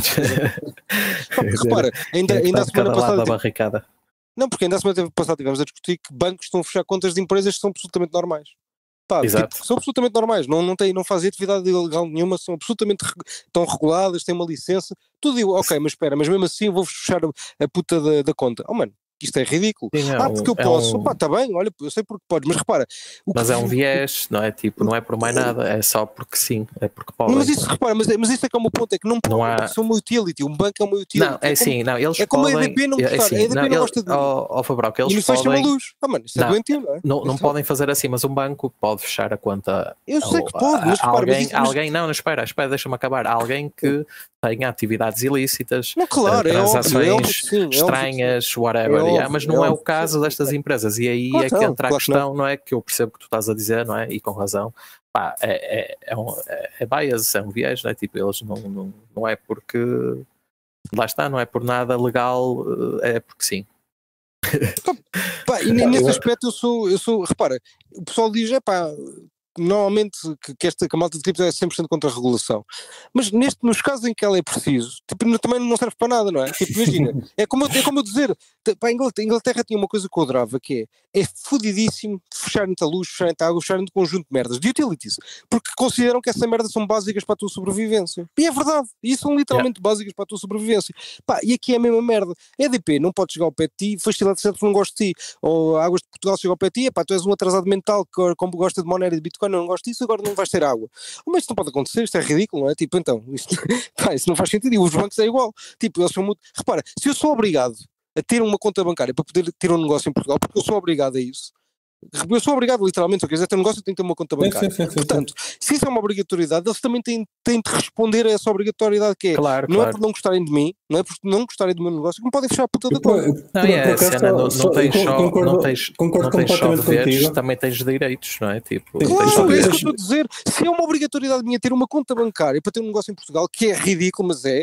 Repara, ainda a semana passada... barricada. Não, porque ainda a semana passada tivemos a discutir que bancos estão a fechar contas de empresas que são absolutamente normais. São absolutamente normais, não fazem atividade ilegal nenhuma, são absolutamente estão reguladas, têm uma licença, tudo ok, mas espera, mas mesmo assim eu vou-vos fechar a puta da conta. Mano, isto é ridículo. Sim, porque eu posso, está bem, olha, eu sei porque podes, mas repara. Mas é um viés, não é? Não é por mais nada, é só porque sim, é porque pode. Mas isso, repara, mas isso é que é o meu ponto, é que não pode, são uma utility, um banco é uma utility. Não, eles é como a EDP não gostar, a EDP não gosta de... Fabroca, eles e fecham a luz. Mano, isso é doentio, não é? Não podem fazer assim, mas um banco pode fechar a conta. Eu sei que pode, mas repara, alguém, não, espera, deixa-me acabar. Alguém que tenha atividades ilícitas, transações estranhas, whatever, mas não é o caso destas empresas, e aí é que entra a questão, não é? Que eu percebo que tu estás a dizer, não é? E com razão, é bias, é um viés, não é? Eles não é porque lá está, não é por nada legal, é porque sim. E nesse aspecto eu sou, repara, o pessoal diz, normalmente que a malta de cripto é 100% contra a regulação, mas nos casos em que ela é preciso, também não serve para nada, não é? Imagina, é como eu dizer, a Inglaterra tinha uma coisa que eu adorava, que é fodidíssimo fecharem-te a luz, fecharem-te a água, fecharem-te um conjunto de merdas, de utilities, porque consideram que essa merda são básicas para a tua sobrevivência. E é verdade, e são literalmente básicas para a tua sobrevivência. E aqui é a mesma merda. A EDP não pode chegar ao pé de ti, facilidade certo que não gosto de ti, ou a Águas de Portugal chega ao pé de ti, tu és um atrasado mental que como gosta de Monero e de Bitcoin, não gosto disso, agora não vais ter água. Mas isto não pode acontecer, isto é ridículo, não é? Tipo, então, isto não faz sentido, e os bancos é igual. Tipo, eles são muito... Repara, se eu sou obrigado a ter uma conta bancária para poder ter um negócio em Portugal, porque eu sou obrigado a isso, eu sou obrigado literalmente, se eu quiser ter um negócio eu tenho que ter uma conta bancária. Portanto, se isso é uma obrigatoriedade, eles também têm de responder a essa obrigatoriedade que é, não é por não gostarem de mim, não é por não gostarem do meu negócio que me podem fechar a puta da conta. Não tens só deveres, também tens direitos, não é? Tipo, claro, é isso que eu estou a dizer. Se é uma obrigatoriedade minha ter uma conta bancária para ter um negócio em Portugal, que é ridículo, mas é,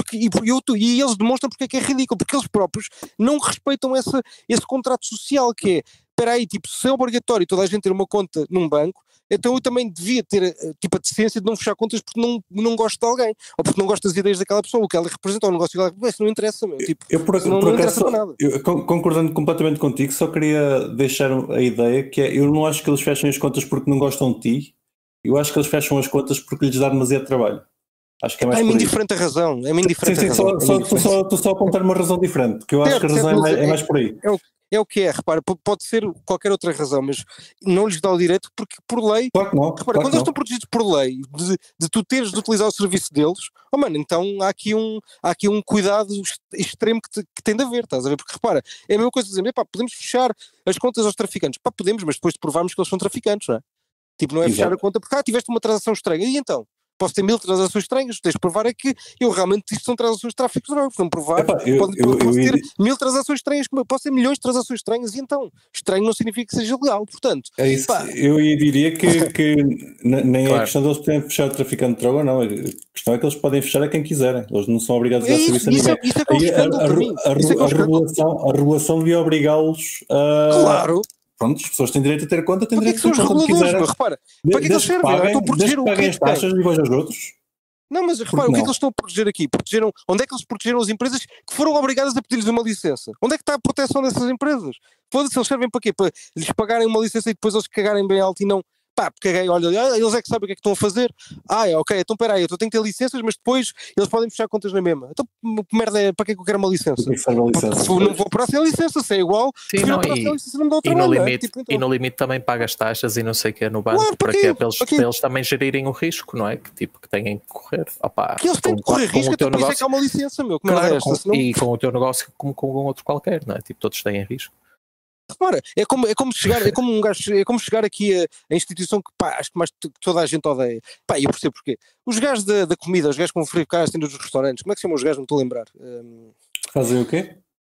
e eles demonstram porque é ridículo, porque eles próprios não respeitam esse contrato social que é, espera aí, tipo, se é obrigatório toda a gente ter uma conta num banco, então eu também devia ter tipo a decência de não fechar contas porque não gosto de alguém, ou porque não gosto das ideias daquela pessoa, o que ela representa, o negócio dela, isso não interessa, meu. Tipo, não interessa para nada. Concordando completamente contigo, só queria deixar a ideia que é, eu não acho que eles fechem as contas porque não gostam de ti, eu acho que eles fecham as contas porque lhes dá demasiado trabalho. Acho que é mais indiferente a razão. É-me indiferente a razão. Estou só a apontar uma razão diferente, que eu acho que a razão é mais por aí. É o que é, repara, pode ser qualquer outra razão, mas não lhes dá o direito porque por lei, claro que não, repara, quando eles estão protegidos por lei de tu teres de utilizar o serviço deles, então há aqui um cuidado extremo que tem de haver, estás a ver? Porque repara, é a mesma coisa de dizer, podemos fechar as contas aos traficantes, podemos, mas depois de provarmos que eles são traficantes, não é? Tipo, não é fechar a conta porque tiveste uma transação estranha, e então? Posso ter 1000 transações estranhas, tens de provar é que eu realmente isto são transações de tráfico de drogas, não provar, posso ter 1000 transações estranhas, posso ter milhões de transações estranhas e então, estranho não significa que seja legal, portanto. É isso, eu diria que nem é questão deles poderem fechar o traficante de droga, não, a questão é que eles podem fechar a quem quiserem, eles não são obrigados a dar serviço a ninguém. Isso é que é um escândalo para mim. A regulação devia obrigá-los a... Claro. Pronto, as pessoas têm direito a ter conta, têm direito a ter conta que quiserem. Repara, para que eles servem? Estão a proteger o que paguem as taxas iguais aos outros. Não, mas repara, o que é que eles estão a proteger aqui? Onde é que eles protegeram as empresas que foram obrigadas a pedir-lhes uma licença? Onde é que está a proteção dessas empresas? Foda-se, eles servem para quê? Para lhes pagarem uma licença e depois eles cagarem bem alto e não... Caguei, olha, eles é que sabem o que é que estão a fazer. Ok, então peraí, eu tenho que ter licenças, mas depois eles podem fechar contas na mesma. Então, que merda é, para que é que eu quero uma licença? Se não vou para a licença, se é igual, sim, não, licença, não me dá outra e no limite também paga as taxas e não sei o que é no banco, para eles também gerirem o risco, não é? Que têm que correr. Que eles têm que correr risco, até por isso é que há uma licença, meu. E com o teu negócio como com um outro qualquer, não é? Tipo, todos têm risco. Repara, é como chegar aqui a instituição que acho que mais toda a gente odeia. E eu percebo porquê. Os gajos da comida, os gajos com frigoríficos assim dos restaurantes, como é que se chamam os gajos? Não estou a lembrar. Fazem o quê?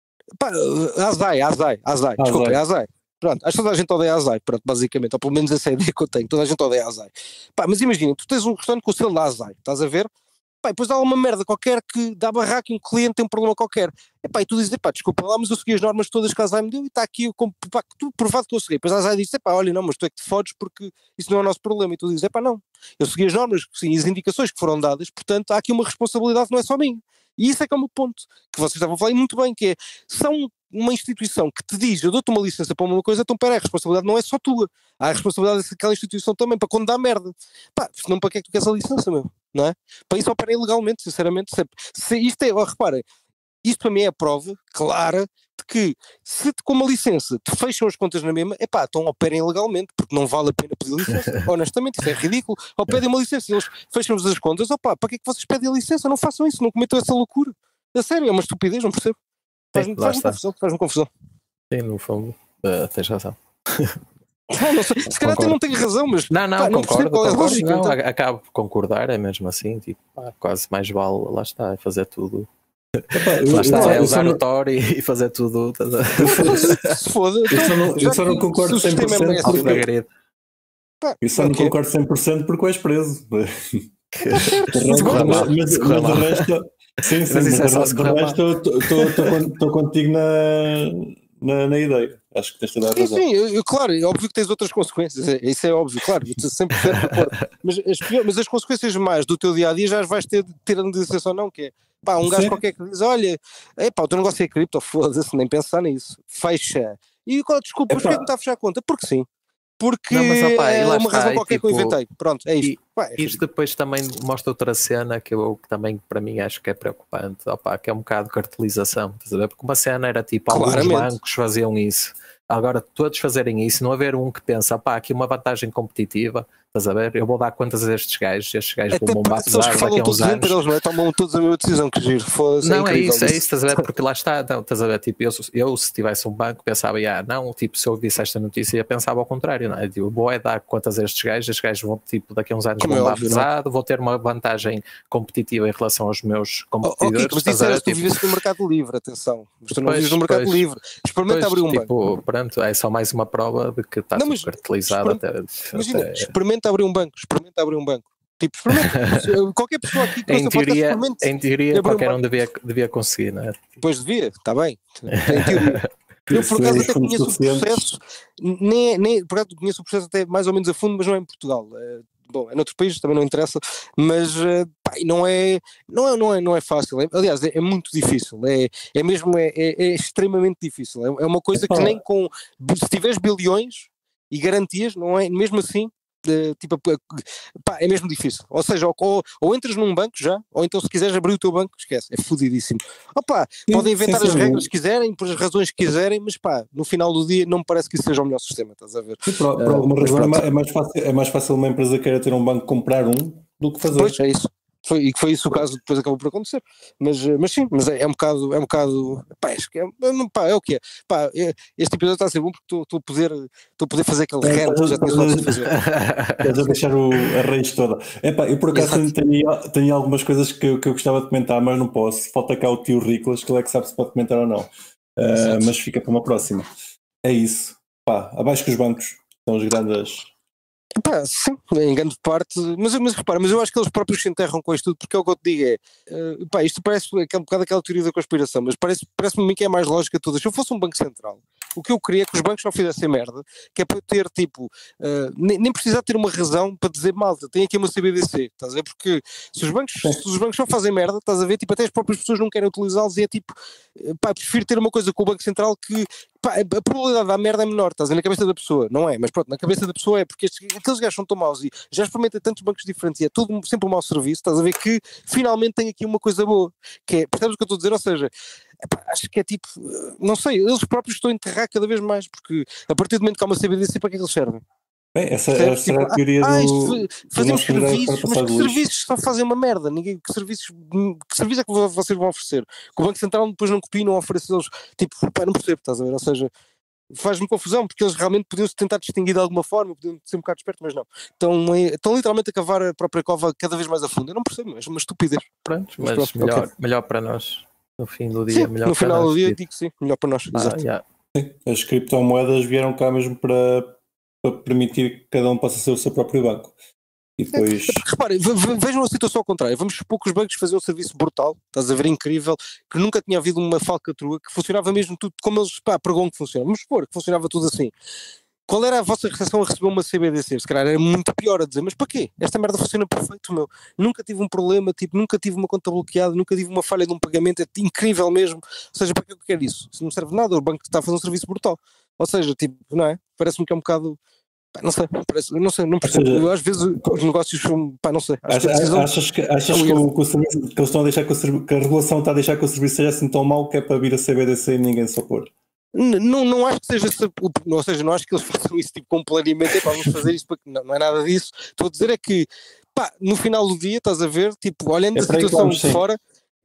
Azai. Desculpa, é Azai. Pronto, acho que toda a gente odeia Azai, pronto, basicamente, ou pelo menos essa é a ideia que eu tenho, toda a gente odeia Azai. Mas imagina, tu tens um restaurante com o selo da Azai, estás a ver? E depois dá uma merda qualquer que dá barraco e um cliente tem um problema qualquer. E tu dizes, desculpa lá, mas eu segui as normas todas que a Azai me deu e está aqui tudo provado que eu segui. Depois a Azai diz, olha, não, mas tu é que te fodes porque isso não é o nosso problema. E tu dizes, não, eu segui as normas, sim, as indicações que foram dadas, portanto há aqui uma responsabilidade, não é só minha. E isso é que é o meu ponto, que vocês estavam a falar muito bem, que é, são uma instituição que te diz, eu dou-te uma licença para uma coisa, então peraí, a responsabilidade não é só tua, há a responsabilidade daquela instituição também, para quando dá merda. Senão para que é que tu queres a licença, meu? Não é? Para isso operem legalmente, sinceramente. Reparem, isto para mim é a prova clara de que se com uma licença te fecham as contas na mesma, então operem legalmente, porque não vale a pena pedir licença. Honestamente, isso é ridículo. Ou pedem uma licença e eles fecham-vos as contas, para que é que vocês pedem a licença? Não façam isso, não cometam essa loucura. A sério, é uma estupidez, não percebo. Faz-me confusão. Sim, no fundo, tens razão. Não sei, se calhar não tenho razão, mas concordo, acabo por concordar, é mesmo assim, tipo, quase mais vale, lá está, fazer tudo. É usar o Tor e fazer tudo. Se foda. Eu só não concordo 100%. Eu só não concordo 100% porque és preso. Mas o resto. Sim, mas estou contigo na ideia. Acho que tens de dar razão. Sim, claro, é óbvio que tens outras consequências, isso é óbvio, claro, sempre de acordo. Mas as consequências mais do teu dia-a-dia já vais ter a licença ou não, que é, um gajo qualquer que diz, olha, o teu negócio é cripto, foda-se, nem pensar nisso, fecha. E desculpa, mas porquê que me está a fechar a conta? Porque sim. Porque é uma razão qualquer que eu inventei. Pronto, é isto. Isto depois também mostra outra cena que também para mim acho que é preocupante, que é um bocado de cartelização, estás a ver? Porque uma cena era tipo, alguns bancos faziam isso, Agora, todos fazerem isso, não haver um que pensa, pá, aqui uma vantagem competitiva, estás a ver? Eu vou dar contas a estes gajos vão bombar pesado daqui a uns anos. Eles, não é? Tomam todos a mesma decisão, que giro. Não, é isso, estás a ver? Porque lá está, não, estás a ver? Tipo, eu se tivesse um banco pensava, não, tipo, se eu visse esta notícia, eu pensava ao contrário, não é? Tipo, vou dar contas a estes gajos vão, tipo, daqui a uns anos bombar pesado, vou ter uma vantagem competitiva em relação aos meus competidores. Mas isso era se tu vivesse no mercado livre, atenção. Mas tu não vives no mercado livre. Experimenta abrir um banco. Pronto, é só mais uma prova de que está tudo cartelizado. Imagina, experimenta abrir um banco. Tipo, experimenta. Qualquer pessoa aqui que em teoria qualquer um devia conseguir, não é? Pois devia, está bem. Em teoria. Eu por acaso até conheço o processo, por acaso conheço o processo até mais ou menos a fundo, mas não é em Portugal. Bom, é noutros países, também não interessa, mas não é fácil. Aliás, é muito difícil. É mesmo extremamente difícil. É uma coisa que nem com. Se tiveres bilhões e garantias, não é? Mesmo assim. Tipo, é mesmo difícil, ou seja, ou entras num banco já, ou então se quiseres abrir o teu banco, esquece, é fodidíssimo. Podem inventar as regras que quiserem, por as razões que quiserem, mas no final do dia não me parece que isso seja o melhor sistema, estás a ver? Por alguma razão é mais fácil uma empresa queira ter um banco comprar um do que fazer. Pois, é isso. E que foi isso o caso que depois acabou por acontecer, mas sim, mas é um bocado acho que é o que é. Este episódio está a ser bom porque estou a poder fazer aquele rant que já tinha só de fazer. Estás a deixar a raiz toda. Eu por acaso tenho algumas coisas que eu gostava de comentar, mas não posso. Falta cá o tio Ricolas, que ele é que sabe se pode comentar ou não. Mas fica para uma próxima. É isso. Abaixo que os bancos são os grandes. Sim, em grande parte, mas repara, eu acho que eles próprios se enterram com isto tudo, porque é o que eu te digo isto parece um bocado aquela teoria da conspiração, mas parece-me a mim que é mais lógica de todas. Se eu fosse um banco central, o que eu queria é que os bancos não fizessem merda, que é para eu ter tipo, nem precisar ter uma razão para dizer malta, tem aqui uma CBDC, estás a ver? Porque se os bancos não fazem merda, estás a ver, tipo, até as próprias pessoas não querem utilizá-los e é tipo, prefiro ter uma coisa com o Banco Central que a probabilidade da merda é menor, estás a ver, na cabeça da pessoa, não é? Mas pronto, na cabeça da pessoa é, porque aqueles gajos são tão maus e já experimentei tantos bancos diferentes e é tudo sempre um mau serviço, estás a ver, que finalmente tem aqui uma coisa boa, que é, percebes o que eu estou a dizer? Ou seja, acho que é tipo, não sei, eles próprios estão a enterrar cada vez mais, porque a partir do momento que há uma CBDC, para que é que eles servem? Essa é a teoria do fazemos serviços, mas que serviços só fazem uma merda, que serviço é que vocês vão oferecer? Que o Banco Central depois não copia, não oferece eles, tipo, não percebo, estás a ver? Ou seja, faz-me confusão, porque eles realmente podiam se tentar distinguir de alguma forma, podiam ser um bocado espertos, mas não. Estão literalmente a cavar a própria cova cada vez mais a fundo. Eu não percebo, mas é uma estupidez. Pronto, mas melhor para nós. No fim do dia, sim, melhor no para final nós, do dia, digo sim, melhor para nós. Exato. Sim, as criptomoedas vieram cá mesmo para permitir que cada um possa ser o seu próprio banco. E depois... Reparem, vejam a situação ao contrário. Vamos supor que os bancos faziam um serviço brutal, estás a ver, incrível, que nunca tinha havido uma falcatrua, que funcionava mesmo tudo como eles pregam que funciona. Vamos supor que funcionava tudo assim. Qual era a vossa reação a receber uma CBDC? Se calhar era muito pior a dizer, mas para quê? Esta merda funciona perfeito, meu. Nunca tive um problema, tipo, nunca tive uma conta bloqueada, nunca tive uma falha de um pagamento, é incrível mesmo. Ou seja, para que eu quero isso? Se não serve de nada, o banco está a fazer um serviço brutal. Ou seja, tipo, não é? Parece-me que é um bocado... não percebo. Eu, às vezes os negócios são, não sei. Achas que o serviço, que eles estão a deixar que a regulação está a deixar que o serviço seja assim tão mau que é para vir a CBDC e ninguém se opor? Não acho que seja, ou seja, não acho que eles façam isso tipo com planeamento, vamos fazer isso, porque não é nada disso. Estou a dizer é que, no final do dia, estás a ver, tipo, olhando a situação de fora,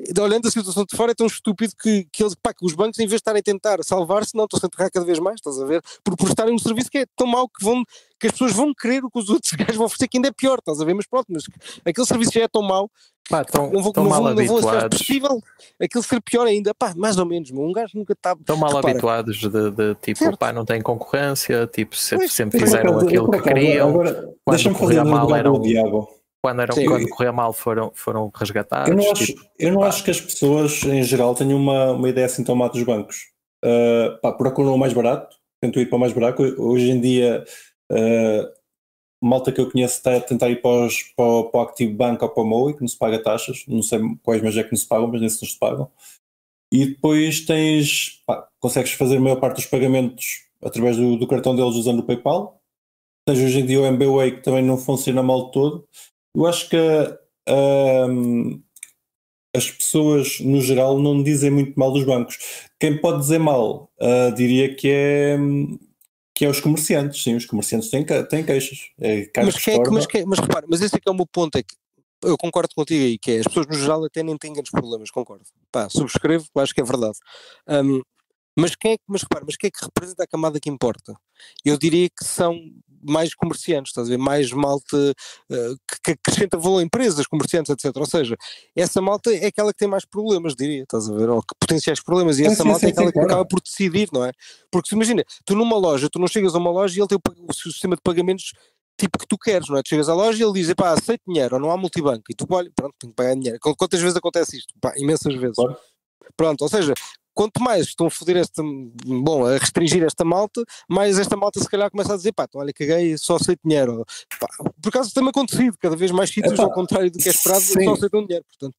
é tão estúpido que os bancos, em vez de estarem a tentar salvar-se, não, estão-se a enterrar cada vez mais, estás a ver, por estarem num serviço que é tão mau que as pessoas vão querer o que os outros gajos vão oferecer, que ainda é pior, estás a ver, mas pronto, mas aquele serviço já é tão mau, não vou achar possível aquele ser pior ainda, mais ou menos, um gajo nunca está... Estão mal habituados de tipo, não tem concorrência, tipo, sempre fizeram aquilo que queriam, agora, quando corria mal eram... Quando corria mal foram resgatados. Eu não acho que as pessoas em geral tenham uma ideia assim tão má dos bancos. Procuram o mais barato, tentam ir para o mais barato. Hoje em dia, malta que eu conheço está a tentar ir para o Active Bank ou para o MOI, que não se paga taxas. Não sei quais, mas é que não se pagam, mas nesses não se pagam. E depois consegues fazer a maior parte dos pagamentos através do cartão deles usando o PayPal. Tens hoje em dia o MBWay, que também não funciona mal de todo. Eu acho que as pessoas no geral não dizem muito mal dos bancos. Quem pode dizer mal, diria que é os comerciantes. Sim, os comerciantes têm queixas. Mas repara, mas esse é que é o meu ponto, é que eu concordo contigo aí, que é, as pessoas no geral até nem têm grandes problemas, concordo. Pá, subscrevo, acho que é verdade. Mas quem é que representa a camada que importa? Eu diria que são mais comerciantes, estás a ver? Mais malta que acrescenta valor a empresas, comerciantes, etc. Ou seja, essa malta é aquela que tem mais problemas, diria, estás a ver? Ou que potenciais problemas, e essa malta é aquela que acaba por decidir, não é? Porque se imagina, tu numa loja, tu não chegas a uma loja e ele tem o sistema de pagamentos tipo que tu queres, não é? Tu chegas à loja e ele diz, pá, aceito dinheiro, ou não há multibanco, e tu, olha, pronto, tenho que pagar dinheiro. Quantas vezes acontece isto? Pá, imensas vezes. Claro. Pronto, ou seja, quanto mais estão a restringir esta malta, mais esta malta se calhar começa a dizer, pá, então olha, caguei, só aceito dinheiro. Pá, por acaso tem-me acontecido, cada vez mais sítios, ao contrário do que é esperado, só aceitam dinheiro. Portanto,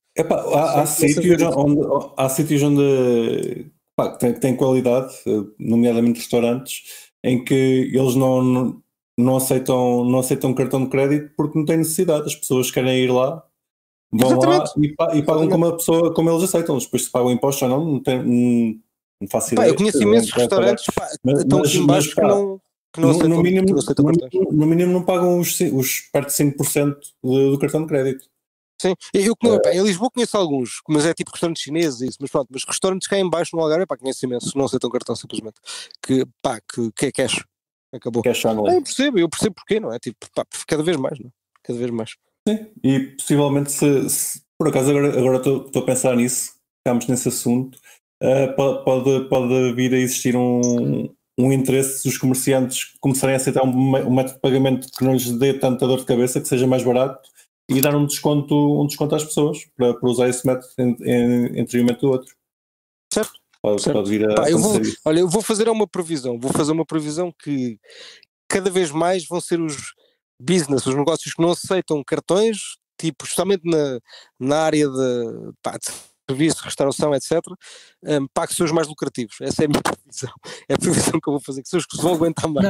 há sítios onde pá, tem qualidade, nomeadamente restaurantes, em que eles não aceitam cartão de crédito porque não têm necessidade. As pessoas querem ir lá, vão Exatamente. Lá e pagam como a pessoa, como eles aceitam. Depois se pagam impostos ou não faço ideia. Eu conheço imensos restaurantes estão aqui embaixo que não aceitam, no mínimo não pagam os perto de 5% do cartão de crédito. Sim, em Lisboa conheço alguns, mas é tipo restaurantes chineses isso, mas pronto, mas restaurantes cá em baixo no Algarve, conheço imensos, não aceitam cartão simplesmente, que é cash, acabou. Cash eu percebo porquê, não é? Tipo, cada vez mais, não é? Cada vez mais. Sim, e possivelmente se por acaso agora estou a pensar nisso, estamos nesse assunto, pode vir a existir um interesse dos comerciantes começarem a aceitar um método de pagamento que não lhes dê tanta dor de cabeça, que seja mais barato, e dar um desconto às pessoas para usar esse método em detrimento do outro. Certo. Pode vir a eu vou fazer uma previsão que cada vez mais vão ser os negócios que não aceitam cartões, tipo, justamente na área de serviço, restauração, etc., que são os mais lucrativos. Essa é a minha previsão. É a previsão que eu vou fazer, que são os que se vão aguentar mais.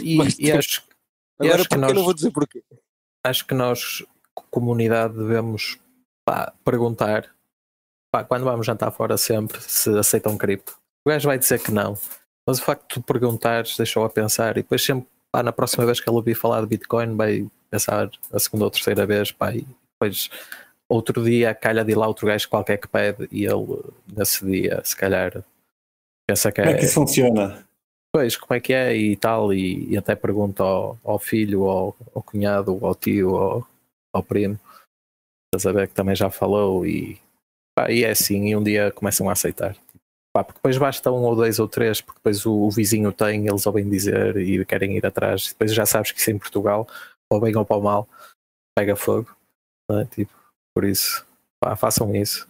Agora, porque eu não vou dizer porquê. Acho que nós, comunidade, devemos perguntar, quando vamos jantar fora sempre, se aceitam cripto. O gajo vai dizer que não, mas o facto de tu perguntares deixou a pensar, e depois sempre na próxima vez que ele ouvir falar de Bitcoin vai pensar a segunda ou terceira vez, e depois outro dia calha de ir lá outro gajo qualquer que pede, e ele nesse dia se calhar pensa que como é que isso funciona? Pois, como é que é e tal, e até pergunta ao filho, ao cunhado, ao tio, ao primo, estás a ver, que também já falou, e é assim, e um dia começam a aceitar. Porque depois basta um ou dois ou três, porque depois o vizinho tem, eles ouvem dizer e querem ir atrás, e depois já sabes que isso em Portugal, ou bem ou para o mal, pega fogo, não é? Tipo, por isso, façam isso.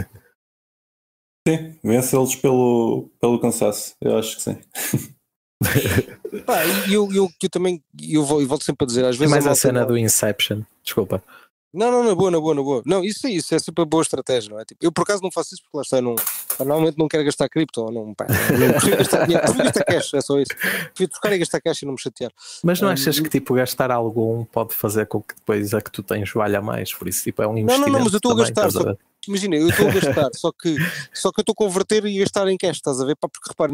Sim, vence-los pelo cansaço, eu acho que sim. Eu também volto sempre a dizer, às vezes mais a cena do Inception, desculpa. Não, na boa. Não, isso é sempre a boa estratégia, não é? Tipo, eu por acaso não faço isso porque lá está, normalmente não quero gastar cripto, ou não prefiro gastar dinheiro, prefiro gastar cash, é só isso. Prefiro trocar e gastar cash e não me chatear. Mas não achas que tipo gastar algum pode fazer com que depois a que tu tens valha mais? Por isso tipo, é um investimento. Não, mas eu estou a gastar, imagina, eu estou a gastar, só que eu estou a converter e gastar em cash, estás a ver? Porque repare,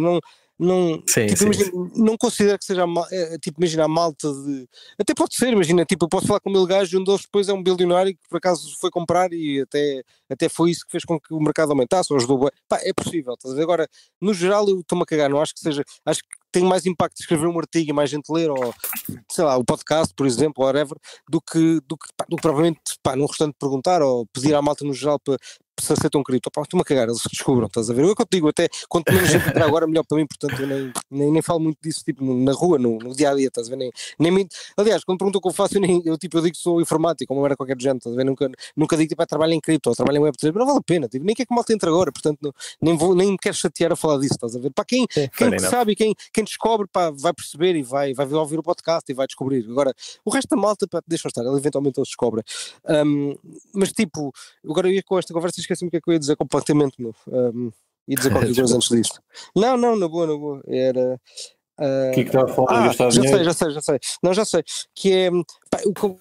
não considero que seja tipo, imagina a malta de, até pode ser, imagina, tipo, eu posso falar com um gajo e um deles depois é um bilionário que por acaso foi comprar e até foi isso que fez com que o mercado aumentasse ou ajudou, é possível, estás a ver? Agora, no geral eu estou-me a cagar, não acho que seja, acho que tem mais impacto de escrever um artigo e mais gente ler, ou sei lá, o podcast, por exemplo, ou whatever, do que provavelmente num restaurante perguntar ou pedir à malta no geral para se aceitam cripto, estou-me a cagar, eles descubram, estás a ver? Eu digo, até quanto menos gente entrar agora, melhor para mim, portanto eu nem falo muito disso, tipo, na rua, no dia a dia, estás a ver? Aliás, quando perguntam o que eu faço, eu digo que sou informático, como era qualquer gente, estás a ver? Nunca digo, tipo, trabalho em cripto, ou trabalho em Web3, não vale a pena, tipo, nem quer que malta entre agora, portanto, nem me quero chatear a falar disso, estás a ver? Quem sabe, quem descobre, vai perceber e vai ouvir o podcast e vai descobrir. Agora, o resto da malta, deixa estar, ele eventualmente eles descobrem. Mas tipo, agora eu ia com esta conversa esqueci-me o que é que eu ia dizer completamente, ia dizer qualquer coisa antes disto. Não, na boa, era... O que estava a falar de gastar dinheiro? Já sei. Não, já sei. Que é...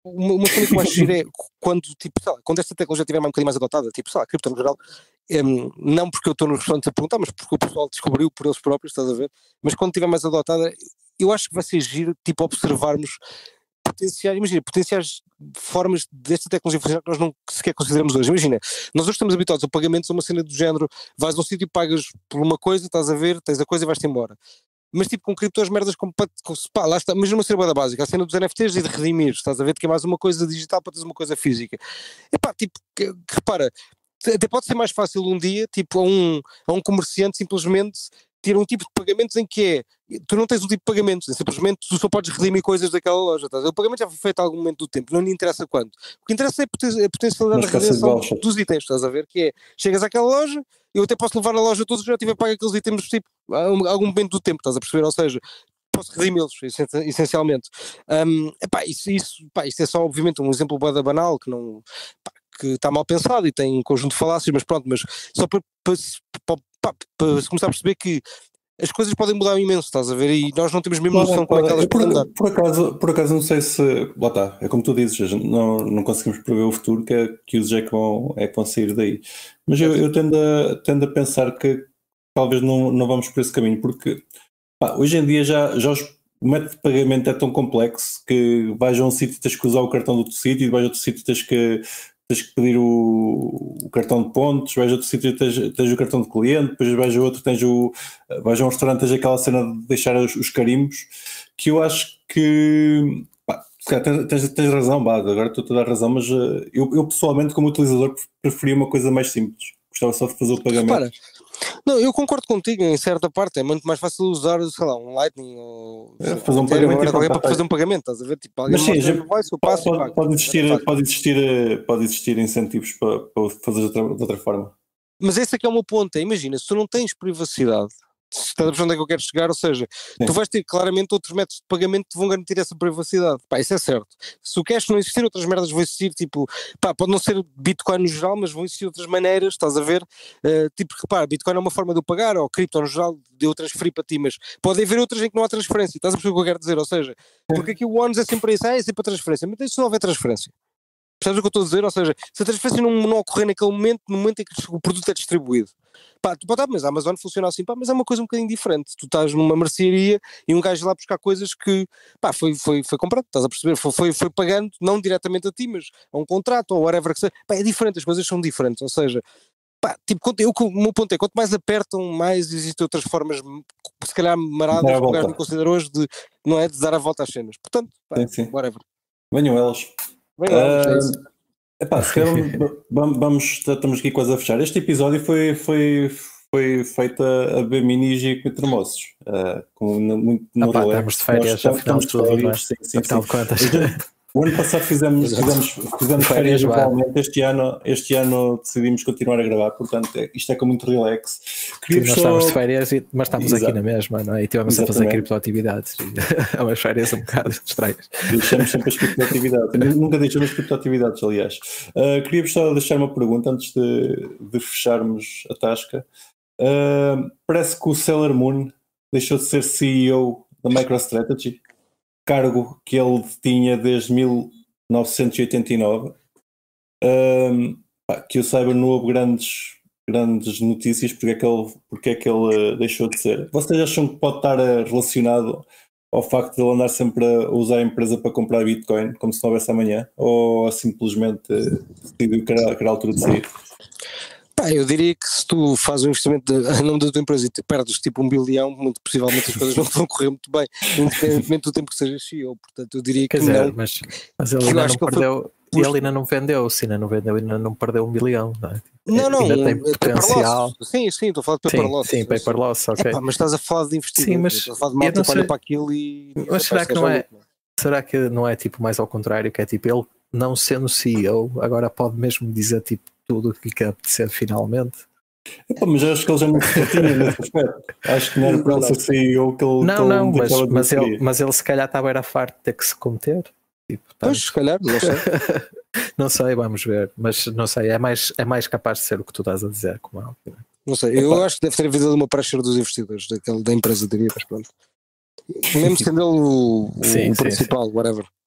uma coisa que eu acho gira é quando, tipo, sei lá, quando esta tecnologia estiver um bocadinho mais adotada, tipo, sei lá, cripto no geral, não porque eu estou nos restaurantes a perguntar, mas porque o pessoal descobriu por eles próprios, estás a ver? Mas quando estiver mais adotada, eu acho que vai ser giro, tipo, observarmos potenciais formas desta tecnologia funcionar que nós não sequer consideramos hoje. Imagina, nós hoje estamos habituados a pagamentos a uma cena do género, vais a um sítio e pagas por uma coisa, estás a ver, tens a coisa e vais-te embora. Mas tipo com cripto as merdas pá, lá está, imagina uma cena da básica, a cena dos NFTs e de redimir, estás a ver, que é mais uma coisa digital para teres uma coisa física. E pá, tipo, que repara, até pode ser mais fácil um dia, tipo, a um comerciante simplesmente ter um tipo de pagamentos em que tu não tens um tipo de pagamentos, simplesmente tu só podes redimir coisas daquela loja, estás? O pagamento já foi feito a algum momento do tempo, não lhe interessa quanto. O que interessa é a potencialidade da realização dos itens, estás a ver? Que é, chegas àquela loja, eu até posso levar a loja todos, já tiver pago aqueles itens tipo, a algum momento do tempo, estás a perceber? Ou seja, posso redimi-los, essencialmente. Isto é só obviamente um exemplo banal, que não... que está mal pensado e tem um conjunto de falácias, mas pronto, mas só para se começar a perceber que as coisas podem mudar imenso, estás a ver? E nós não temos mesmo noção como é que elas podem mudar. Por acaso não sei se... Lá está, é como tu dizes, não conseguimos prever o futuro, que os é que vão sair daí. Mas eu tendo a pensar que talvez não vamos por esse caminho, porque hoje em dia o método de pagamento é tão complexo que vais a um sítio e tens que usar o cartão do outro sítio, e vais a outro sítio e tens que pedir o cartão de pontos, vais a outro sítio e tens o cartão de cliente, depois vais a outro, vais a um restaurante, tens aquela cena de deixar os carimbos, que eu acho que tens razão, agora estou a dar razão, mas eu pessoalmente como utilizador preferia uma coisa mais simples, gostava só de fazer o pagamento. Não, eu concordo contigo em certa parte, é muito mais fácil usar, sei lá, um Lightning ou fazer um pagamento para fazer um pagamento, estás a ver? Tipo, alguém pode existir incentivos para fazer de outra forma. Mas esse é que é o meu ponto, imagina, se tu não tens privacidade, se estás a ver onde é que eu quero chegar, ou seja, tu vais ter claramente outros métodos de pagamento que vão garantir essa privacidade, isso é certo. Se o cash não existir, outras merdas vão existir, tipo, pode não ser Bitcoin no geral, mas vão existir outras maneiras, estás a ver? Tipo, repara, Bitcoin é uma forma de eu pagar, ou cripto no geral, de eu transferir para ti, mas pode haver outras em que não há transferência, estás a perceber o que eu quero dizer? Ou seja, porque aqui o ONS é sempre isso, é sempre a transferência, mas se não houver transferência. Percebes o que eu estou a dizer? Ou seja, se a transferência não ocorrer naquele momento, no momento em que o produto é distribuído, mas a Amazon funciona assim, mas é uma coisa um bocadinho diferente. Tu estás numa mercearia e um gajo lá buscar coisas que, foi comprado, estás a perceber? Foi pagando, não diretamente a ti, mas a um contrato ou whatever que seja. É diferente, as coisas são diferentes, ou seja, o meu ponto é, quanto mais apertam, mais existem outras formas, se calhar maradas, que o gajo não considera hoje, de dar a volta às cenas. Portanto, sim. whatever. Venham elas. Estamos aqui quase a fechar. Este episódio foi feito a beber minis e com termossos. Estamos de férias, afinal de férias, afinal de contas. O ano passado fizemos férias igualmente, este ano decidimos continuar a gravar, portanto isto é com muito relax. Nós estamos de férias, mas estamos aqui na mesma, não é? E tivemos a fazer criptoatividades. É umas férias um bocado estranhas. Deixamos sempre as criptoatividades, nunca deixamos as criptoatividades, aliás. Queria-vos só deixar uma pergunta antes de fecharmos a tasca. Parece que o Sailor Moon deixou de ser CEO da MicroStrategy, cargo que ele tinha desde 1989. Que eu saiba, não houve grandes notícias porque é que ele deixou de ser. Vocês acham que pode estar relacionado ao facto de ele andar sempre a usar a empresa para comprar Bitcoin, como se não houvesse amanhã, ou simplesmente decidiu que era a altura de sair? Eu diria que se tu fazes um investimento a nome da tua empresa e perdes tipo 1 bilhão, muito possivelmente as coisas não vão correr muito bem, independentemente do tempo que sejas CEO. Portanto, eu diria que não. Mas ele ainda não perdeu, ele ainda não vendeu, se ainda não vendeu, ainda não perdeu 1 bilhão, não é? Não, ainda tem potencial. Sim, estou a falar de paper loss. Sim, paper loss, ok. Mas estás a falar de investimento. Sim, mas estás a falar de malta que olha para aquilo e... Mas será que não é? Será que não é tipo mais ao contrário, que é tipo ele não sendo CEO, agora pode mesmo dizer tipo tudo o que lhe quer apetecer finalmente? Mas eu acho que ele já não se tinha nesse aspecto. Acho que não era para ele ser CEO que ele... Não, mas ele se calhar estava farto de ter que se conter. Tipo, pois, se calhar, não sei. Não sei, vamos ver. Mas não sei, é mais capaz de ser o que tu estás a dizer, como é óbvio. Não sei, eu acho que deve ter havido uma pressure dos investidores da empresa, diria, mas pronto. Mesmo sendo ele o principal, whatever.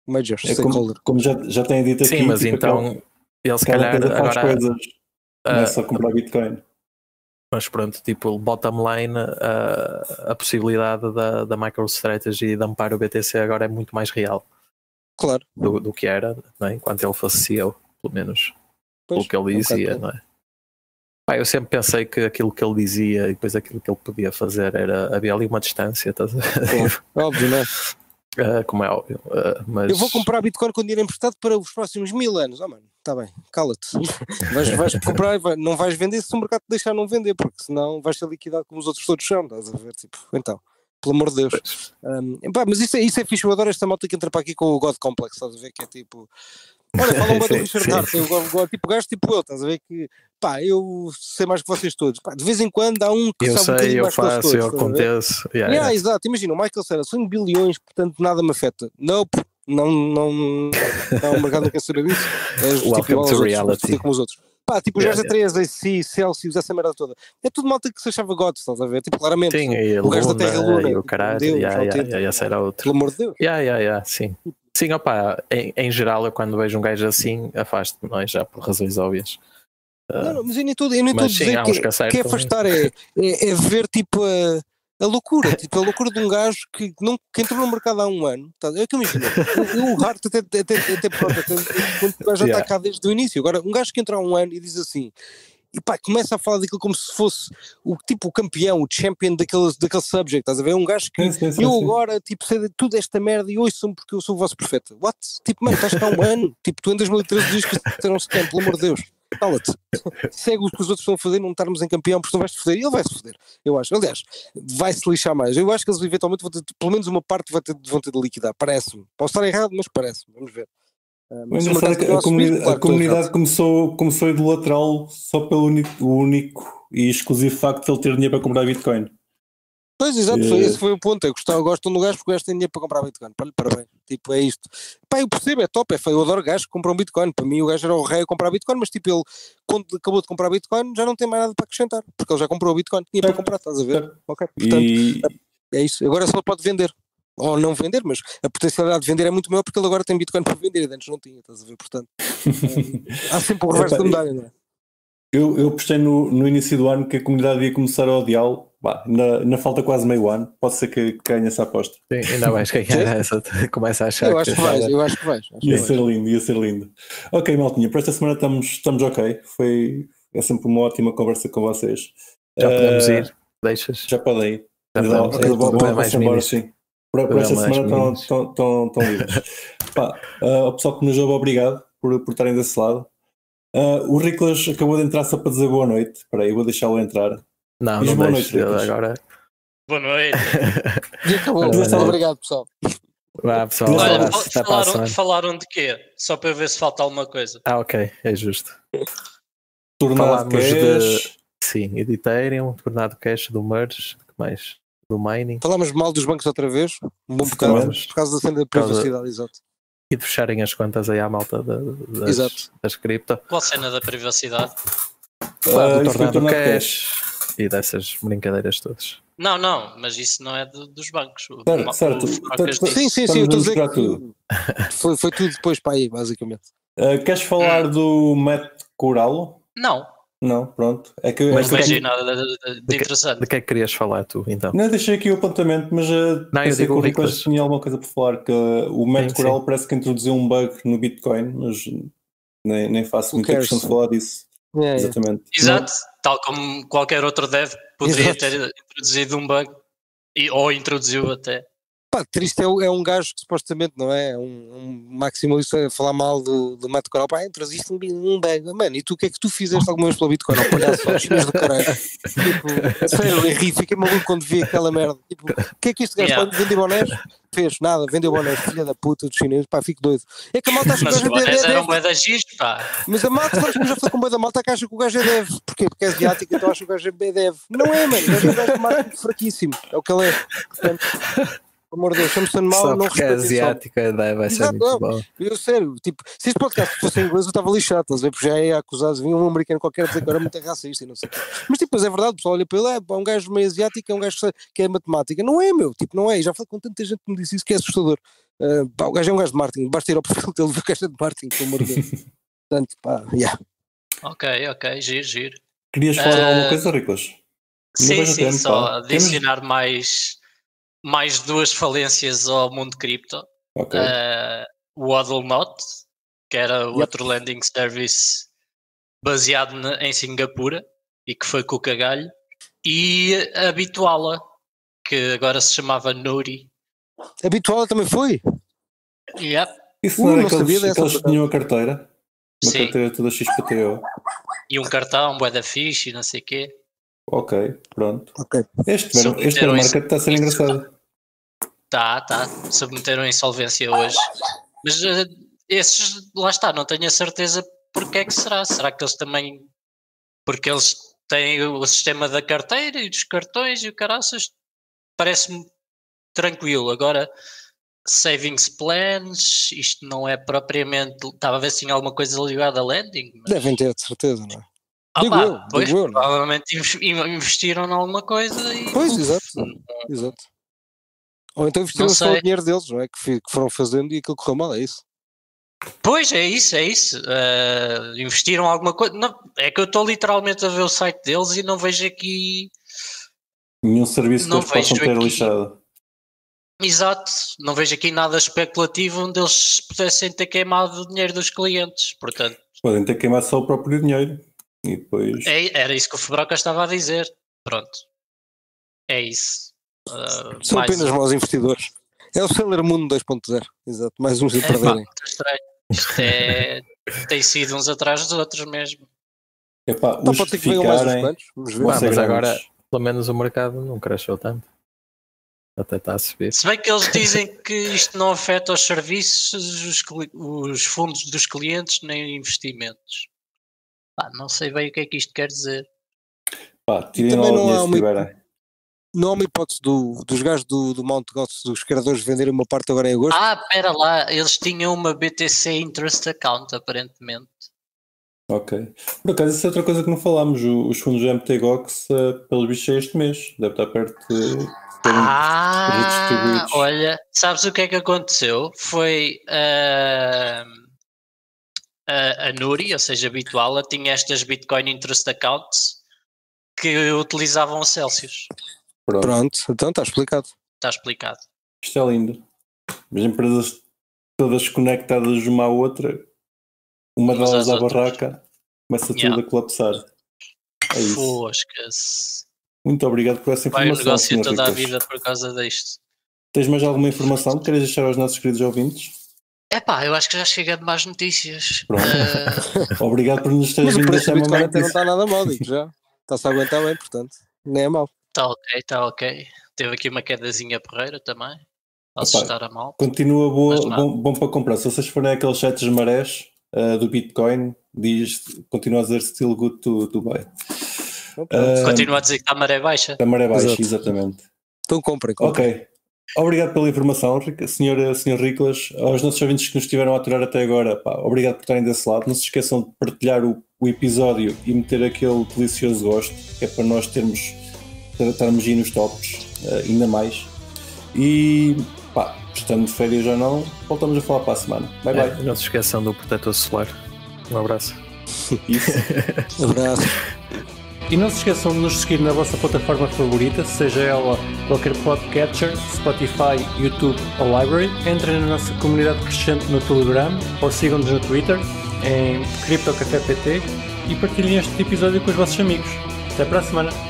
Majors, como já tenho dito aqui. Sim, mas tipo, então ele se calhar agora coisas, começa a comprar Bitcoin. Mas pronto, tipo, bottom line, a possibilidade da MicroStrategy e de amparo o BTC agora é muito mais real. Claro. Do que era, não é? Enquanto ele fosse CEO, pelo menos. Pelo que ele dizia, não é? Eu sempre pensei que aquilo que ele dizia e depois aquilo que ele podia fazer havia ali uma distância, estás a ver? Óbvio, não é? Como é óbvio. Mas... Eu vou comprar Bitcoin com dinheiro emprestado para os próximos 1000 anos. Mano, está bem, cala-te. vais comprar, não vais vender se o mercado te deixar não vender, porque senão vais ser liquidado como os outros todos são, estás a ver? Tipo, então, pelo amor de Deus. Mas isso é fixe, eu adoro esta malta que entra para aqui com o God Complex, estás a ver? Que é tipo. Olha, falam do Richard Hart, tipo gajo tipo eu, estás a ver que eu sei mais que vocês todos, de vez em quando há um que eu sabe sei, um bocadinho eu mais que faço, todos. Eu aconteço. Exato, imagina, o Michael Saylor, são bilhões, portanto nada me afeta. Não, o mercado não quer saber disso. Welcome to reality. Como os outros. Tipo os GS3, AC, Celsius, essa merda toda. É tudo malta que se achava God, estás a ver? Tipo, claramente. Sim, e o gajo da Terra Luna. E o caralho, esse era outro. Pelo amor de Deus. Sim. Sim, em geral, eu quando vejo um gajo assim, afasto-me, não é? Já por razões óbvias. Não, mas eu nem estou a dizer que afastar é ver tipo a loucura, tipo a loucura de um gajo que entrou no mercado há um ano. É que imagino, o Hart até pronto, quando o gajo já está cá desde o início. Agora, um gajo que entra há um ano e diz assim, e começa a falar daquilo como se fosse o campeão, o champion daquele subject, estás a ver? Um gajo que agora, tipo, sei de tudo esta merda e ouçam porque eu sou o vosso profeta. What? Tipo, mano, estás cá há um ano, tipo, tu em 2013 dizes que terão scam, pelo amor de Deus. Cala-te, segue o que os outros estão a fazer, não estarmos em campeão, porque tu vais-te foder, e ele vai-se foder, eu acho. Aliás, vai-se lixar mais. Eu acho que eles eventualmente vão ter, pelo menos uma parte vão ter de liquidar, parece-me. Posso estar errado, mas parece-me, vamos ver. A comunidade começou a idolatrá-lo só pelo único e exclusivo facto de ele ter dinheiro para comprar Bitcoin. Pois, exato, esse foi o ponto. Eu gosto do gajo porque o gajo tem dinheiro para comprar Bitcoin. Parabéns. Tipo, é isto. Eu percebo, é top, eu adoro gajos que compram Bitcoin. Para mim o gajo era o rei a comprar Bitcoin, mas tipo, ele, quando acabou de comprar Bitcoin, já não tem mais nada para acrescentar, porque ele já comprou Bitcoin, tinha para comprar, estás a ver? Ok, portanto, é isso. Agora só pode vender. Ou não vender, mas a potencialidade de vender é muito maior porque ele agora tem Bitcoin para vender e antes não tinha, estás a ver? Portanto, há sempre o reverso da medalha, não é? Eu postei no início do ano que a comunidade ia começar a odiá-lo. Na falta quase meio ano, pode ser que ganhe essa aposta. Sim, ainda vais ganhar essa, começa a achar. Eu acho que vais. Ia ser lindo. Ok, maltinha, para esta semana estamos ok. É sempre uma ótima conversa com vocês. Já podemos ir, deixas? Já podem ir. Sim. Para esta semana estão livres. Ao pessoal que nos ouve, obrigado por estarem desse lado. O Riclas acabou de entrar só para dizer boa noite. Espera aí, vou deixá-lo entrar. Não boa noite, agora. Boa noite. E acabou. Obrigado, pessoal. Pessoal. Olha, falaram de quê? Só para eu ver se falta alguma coisa. Ok, é justo. Tornado Cash. Sim, Ethereum, Tornado Cash, do Merge, que mais? Do Mining. Falámos mal dos bancos outra vez, um bom bocado, por causa da cena da privacidade, exato. E de fecharem as contas aí à malta das cripto. Qual cena da privacidade? Do Tornado Cash e dessas brincadeiras todas. Não, mas isso não é dos bancos. Certo. Sim, eu estou a dizer que foi tudo depois para aí, basicamente. Queres falar do Matt Corallo? Não, pronto. Mas não vejo nada de interessante. De que é que querias falar tu, então? Não, deixei aqui o apontamento, mas eu digo o Riclas. Tinha alguma coisa para falar, que o Matt Corallo parece que introduziu um bug no Bitcoin, mas nem faço muita questão de falar disso. Exatamente. Exato, tal como qualquer outro dev poderia ter introduzido um bug, ou introduziu até. Triste é um gajo que supostamente não é um maximalista a falar mal do Matt Corallo. Introduziste um bug, mano, e tu o que é que tu fizeste alguma vez pela Bitcoin? Não, palhaço, chinês do caralho. Tipo, sério, eu ri, fiquei maluco quando vi aquela merda. Tipo, o que é que este gajo pode vender bonés? Fez nada, vendeu bonés, filha da puta dos chineses, fico doido. É que a malta acha que o gajo é bonés eram bué da giz, Mas a malta, sabes que eu já falei com bué da malta que acha que o gajo é dev. Porquê? Porque é asiático, então acha que o gajo é dev. Não é, mano, o gajo é um gajo de marketing fraquíssimo, é o que ele é. Portanto, amor de Deus, chame-se animal, só não porque é asiático, vai ser muito bom. Eu sério, tipo, se este podcast fosse em inglês eu estava lixado, estás a ver? Porque já é acusado, vinha um americano qualquer a dizer que era muito racista e não sei o quê. Mas tipo, mas é verdade, o pessoal olha para ele, é um gajo meio asiático, é um gajo que é matemática. Não é, meu, tipo, não é. Já falei com tanta gente que me disse isso que é assustador. O gajo é um gajo de marketing, basta ir ao perfil dele ver o gajo é de marketing, pelo amor de Deus. Portanto, pá, yeah. Ok, giro. Querias falar de alguma coisa, Riclas? Sim, só adicionar mais 2 falências ao mundo cripto. Okay. O Hodlnot, que era outro lending service baseado em Singapura e que foi com o cagalho, e a Bituala, que agora se chamava Nuri. A Bituala também foi? Yep. Isso não era aqueles que tinham a carteira? Uma Sim. carteira toda XPTO. E um cartão, bué da fixe e não sei o quê. Ok, pronto. Okay. Este market está a ser engraçado. Tá. Submeteram a insolvência hoje. Mas esses, lá está, não tenho a certeza porque é que será. Será que eles também... Porque eles têm o sistema da carteira e dos cartões e o caraças. Parece-me tranquilo. Agora, savings plans, isto não é propriamente... Estava a ver se tinha alguma coisa ligada a lending. Mas... Devem ter, de certeza, não é? Pois, provavelmente investiram em alguma coisa e... Pois, exato. Ou então investiram só o dinheiro deles, não é? Que foram fazendo e aquilo correu mal, é isso? Pois, é isso. Investiram alguma coisa... Não, é que eu estou literalmente a ver o site deles e não vejo aqui... Nenhum serviço que eles possam ter lixado. Exato, não vejo aqui nada especulativo onde eles pudessem ter queimado o dinheiro dos clientes, portanto... Podem ter queimado só o próprio dinheiro. E depois... Era isso que o Febroca estava a dizer. Pronto. É isso. São apenas maus investidores. É o Sailor Moon 2.0. Exato. Mais uns a perderem. Isto tem sido uns atrás dos outros mesmo. Epá, então pode ser que venham mais uns quantos. Mas agora, pelo menos o mercado não cresceu tanto. Até está a subir. Se bem que eles dizem que isto não afeta os serviços, os fundos dos clientes, nem investimentos. Não sei bem o que é que isto quer dizer. Tirem lá o dinheiro se tiverem. Não há uma hipótese dos gajos do Mount Gox, dos criadores, venderem uma parte agora em agosto? Espera lá, eles tinham uma BTC Interest Account, aparentemente. Ok. Por acaso, isso é outra coisa que não falámos. Os fundos do MTGOX, pelos bichos, é este mês. Deve estar perto de terem redistribuídos. Olha, sabes o que é que aconteceu? Foi a Nuri, ou seja, a Bituala, tinha estas Bitcoin Interest Accounts que utilizavam o Celsius. Pronto, então está explicado. Está explicado. Isto é lindo. As empresas todas conectadas uma à outra, uma delas à barraca, começa tudo a colapsar. É isso. Foscas. Muito obrigado por essa informação. Vai o negócio toda a vida por causa disto. Tens mais alguma informação que queres deixar aos nossos queridos ouvintes? Eu acho que já chega de mais notícias. Obrigado por nos teres vindo deixar uma não está nada mal, digo já. Está-se a aguentar bem, portanto, nem é mau. Está ok. Teve aqui uma quedazinha porreira também. A assustar a mal. Continua bom para comprar. Se vocês forem aqueles sites marés do Bitcoin, continua a dizer still good to buy. Continua a dizer que está a maré baixa. A maré baixa, exatamente. Então comprem. Ok. Obrigado pela informação, Sr. Riclas. Aos nossos ouvintes que nos estiveram a aturar até agora, obrigado por estarem desse lado. Não se esqueçam de partilhar o episódio e meter aquele delicioso gosto, que é para nós estarmos aí nos tops, ainda mais. E estando de férias ou não, voltamos a falar para a semana. Bye bye. Não se esqueçam do protetor solar. Um abraço. Isso. Um abraço. E não se esqueçam de nos seguir na vossa plataforma favorita, seja ela qualquer podcatcher, Spotify, YouTube ou Library. Entrem na nossa comunidade crescente no Telegram ou sigam-nos no Twitter em CryptoCafépt e partilhem este episódio com os vossos amigos. Até para a semana!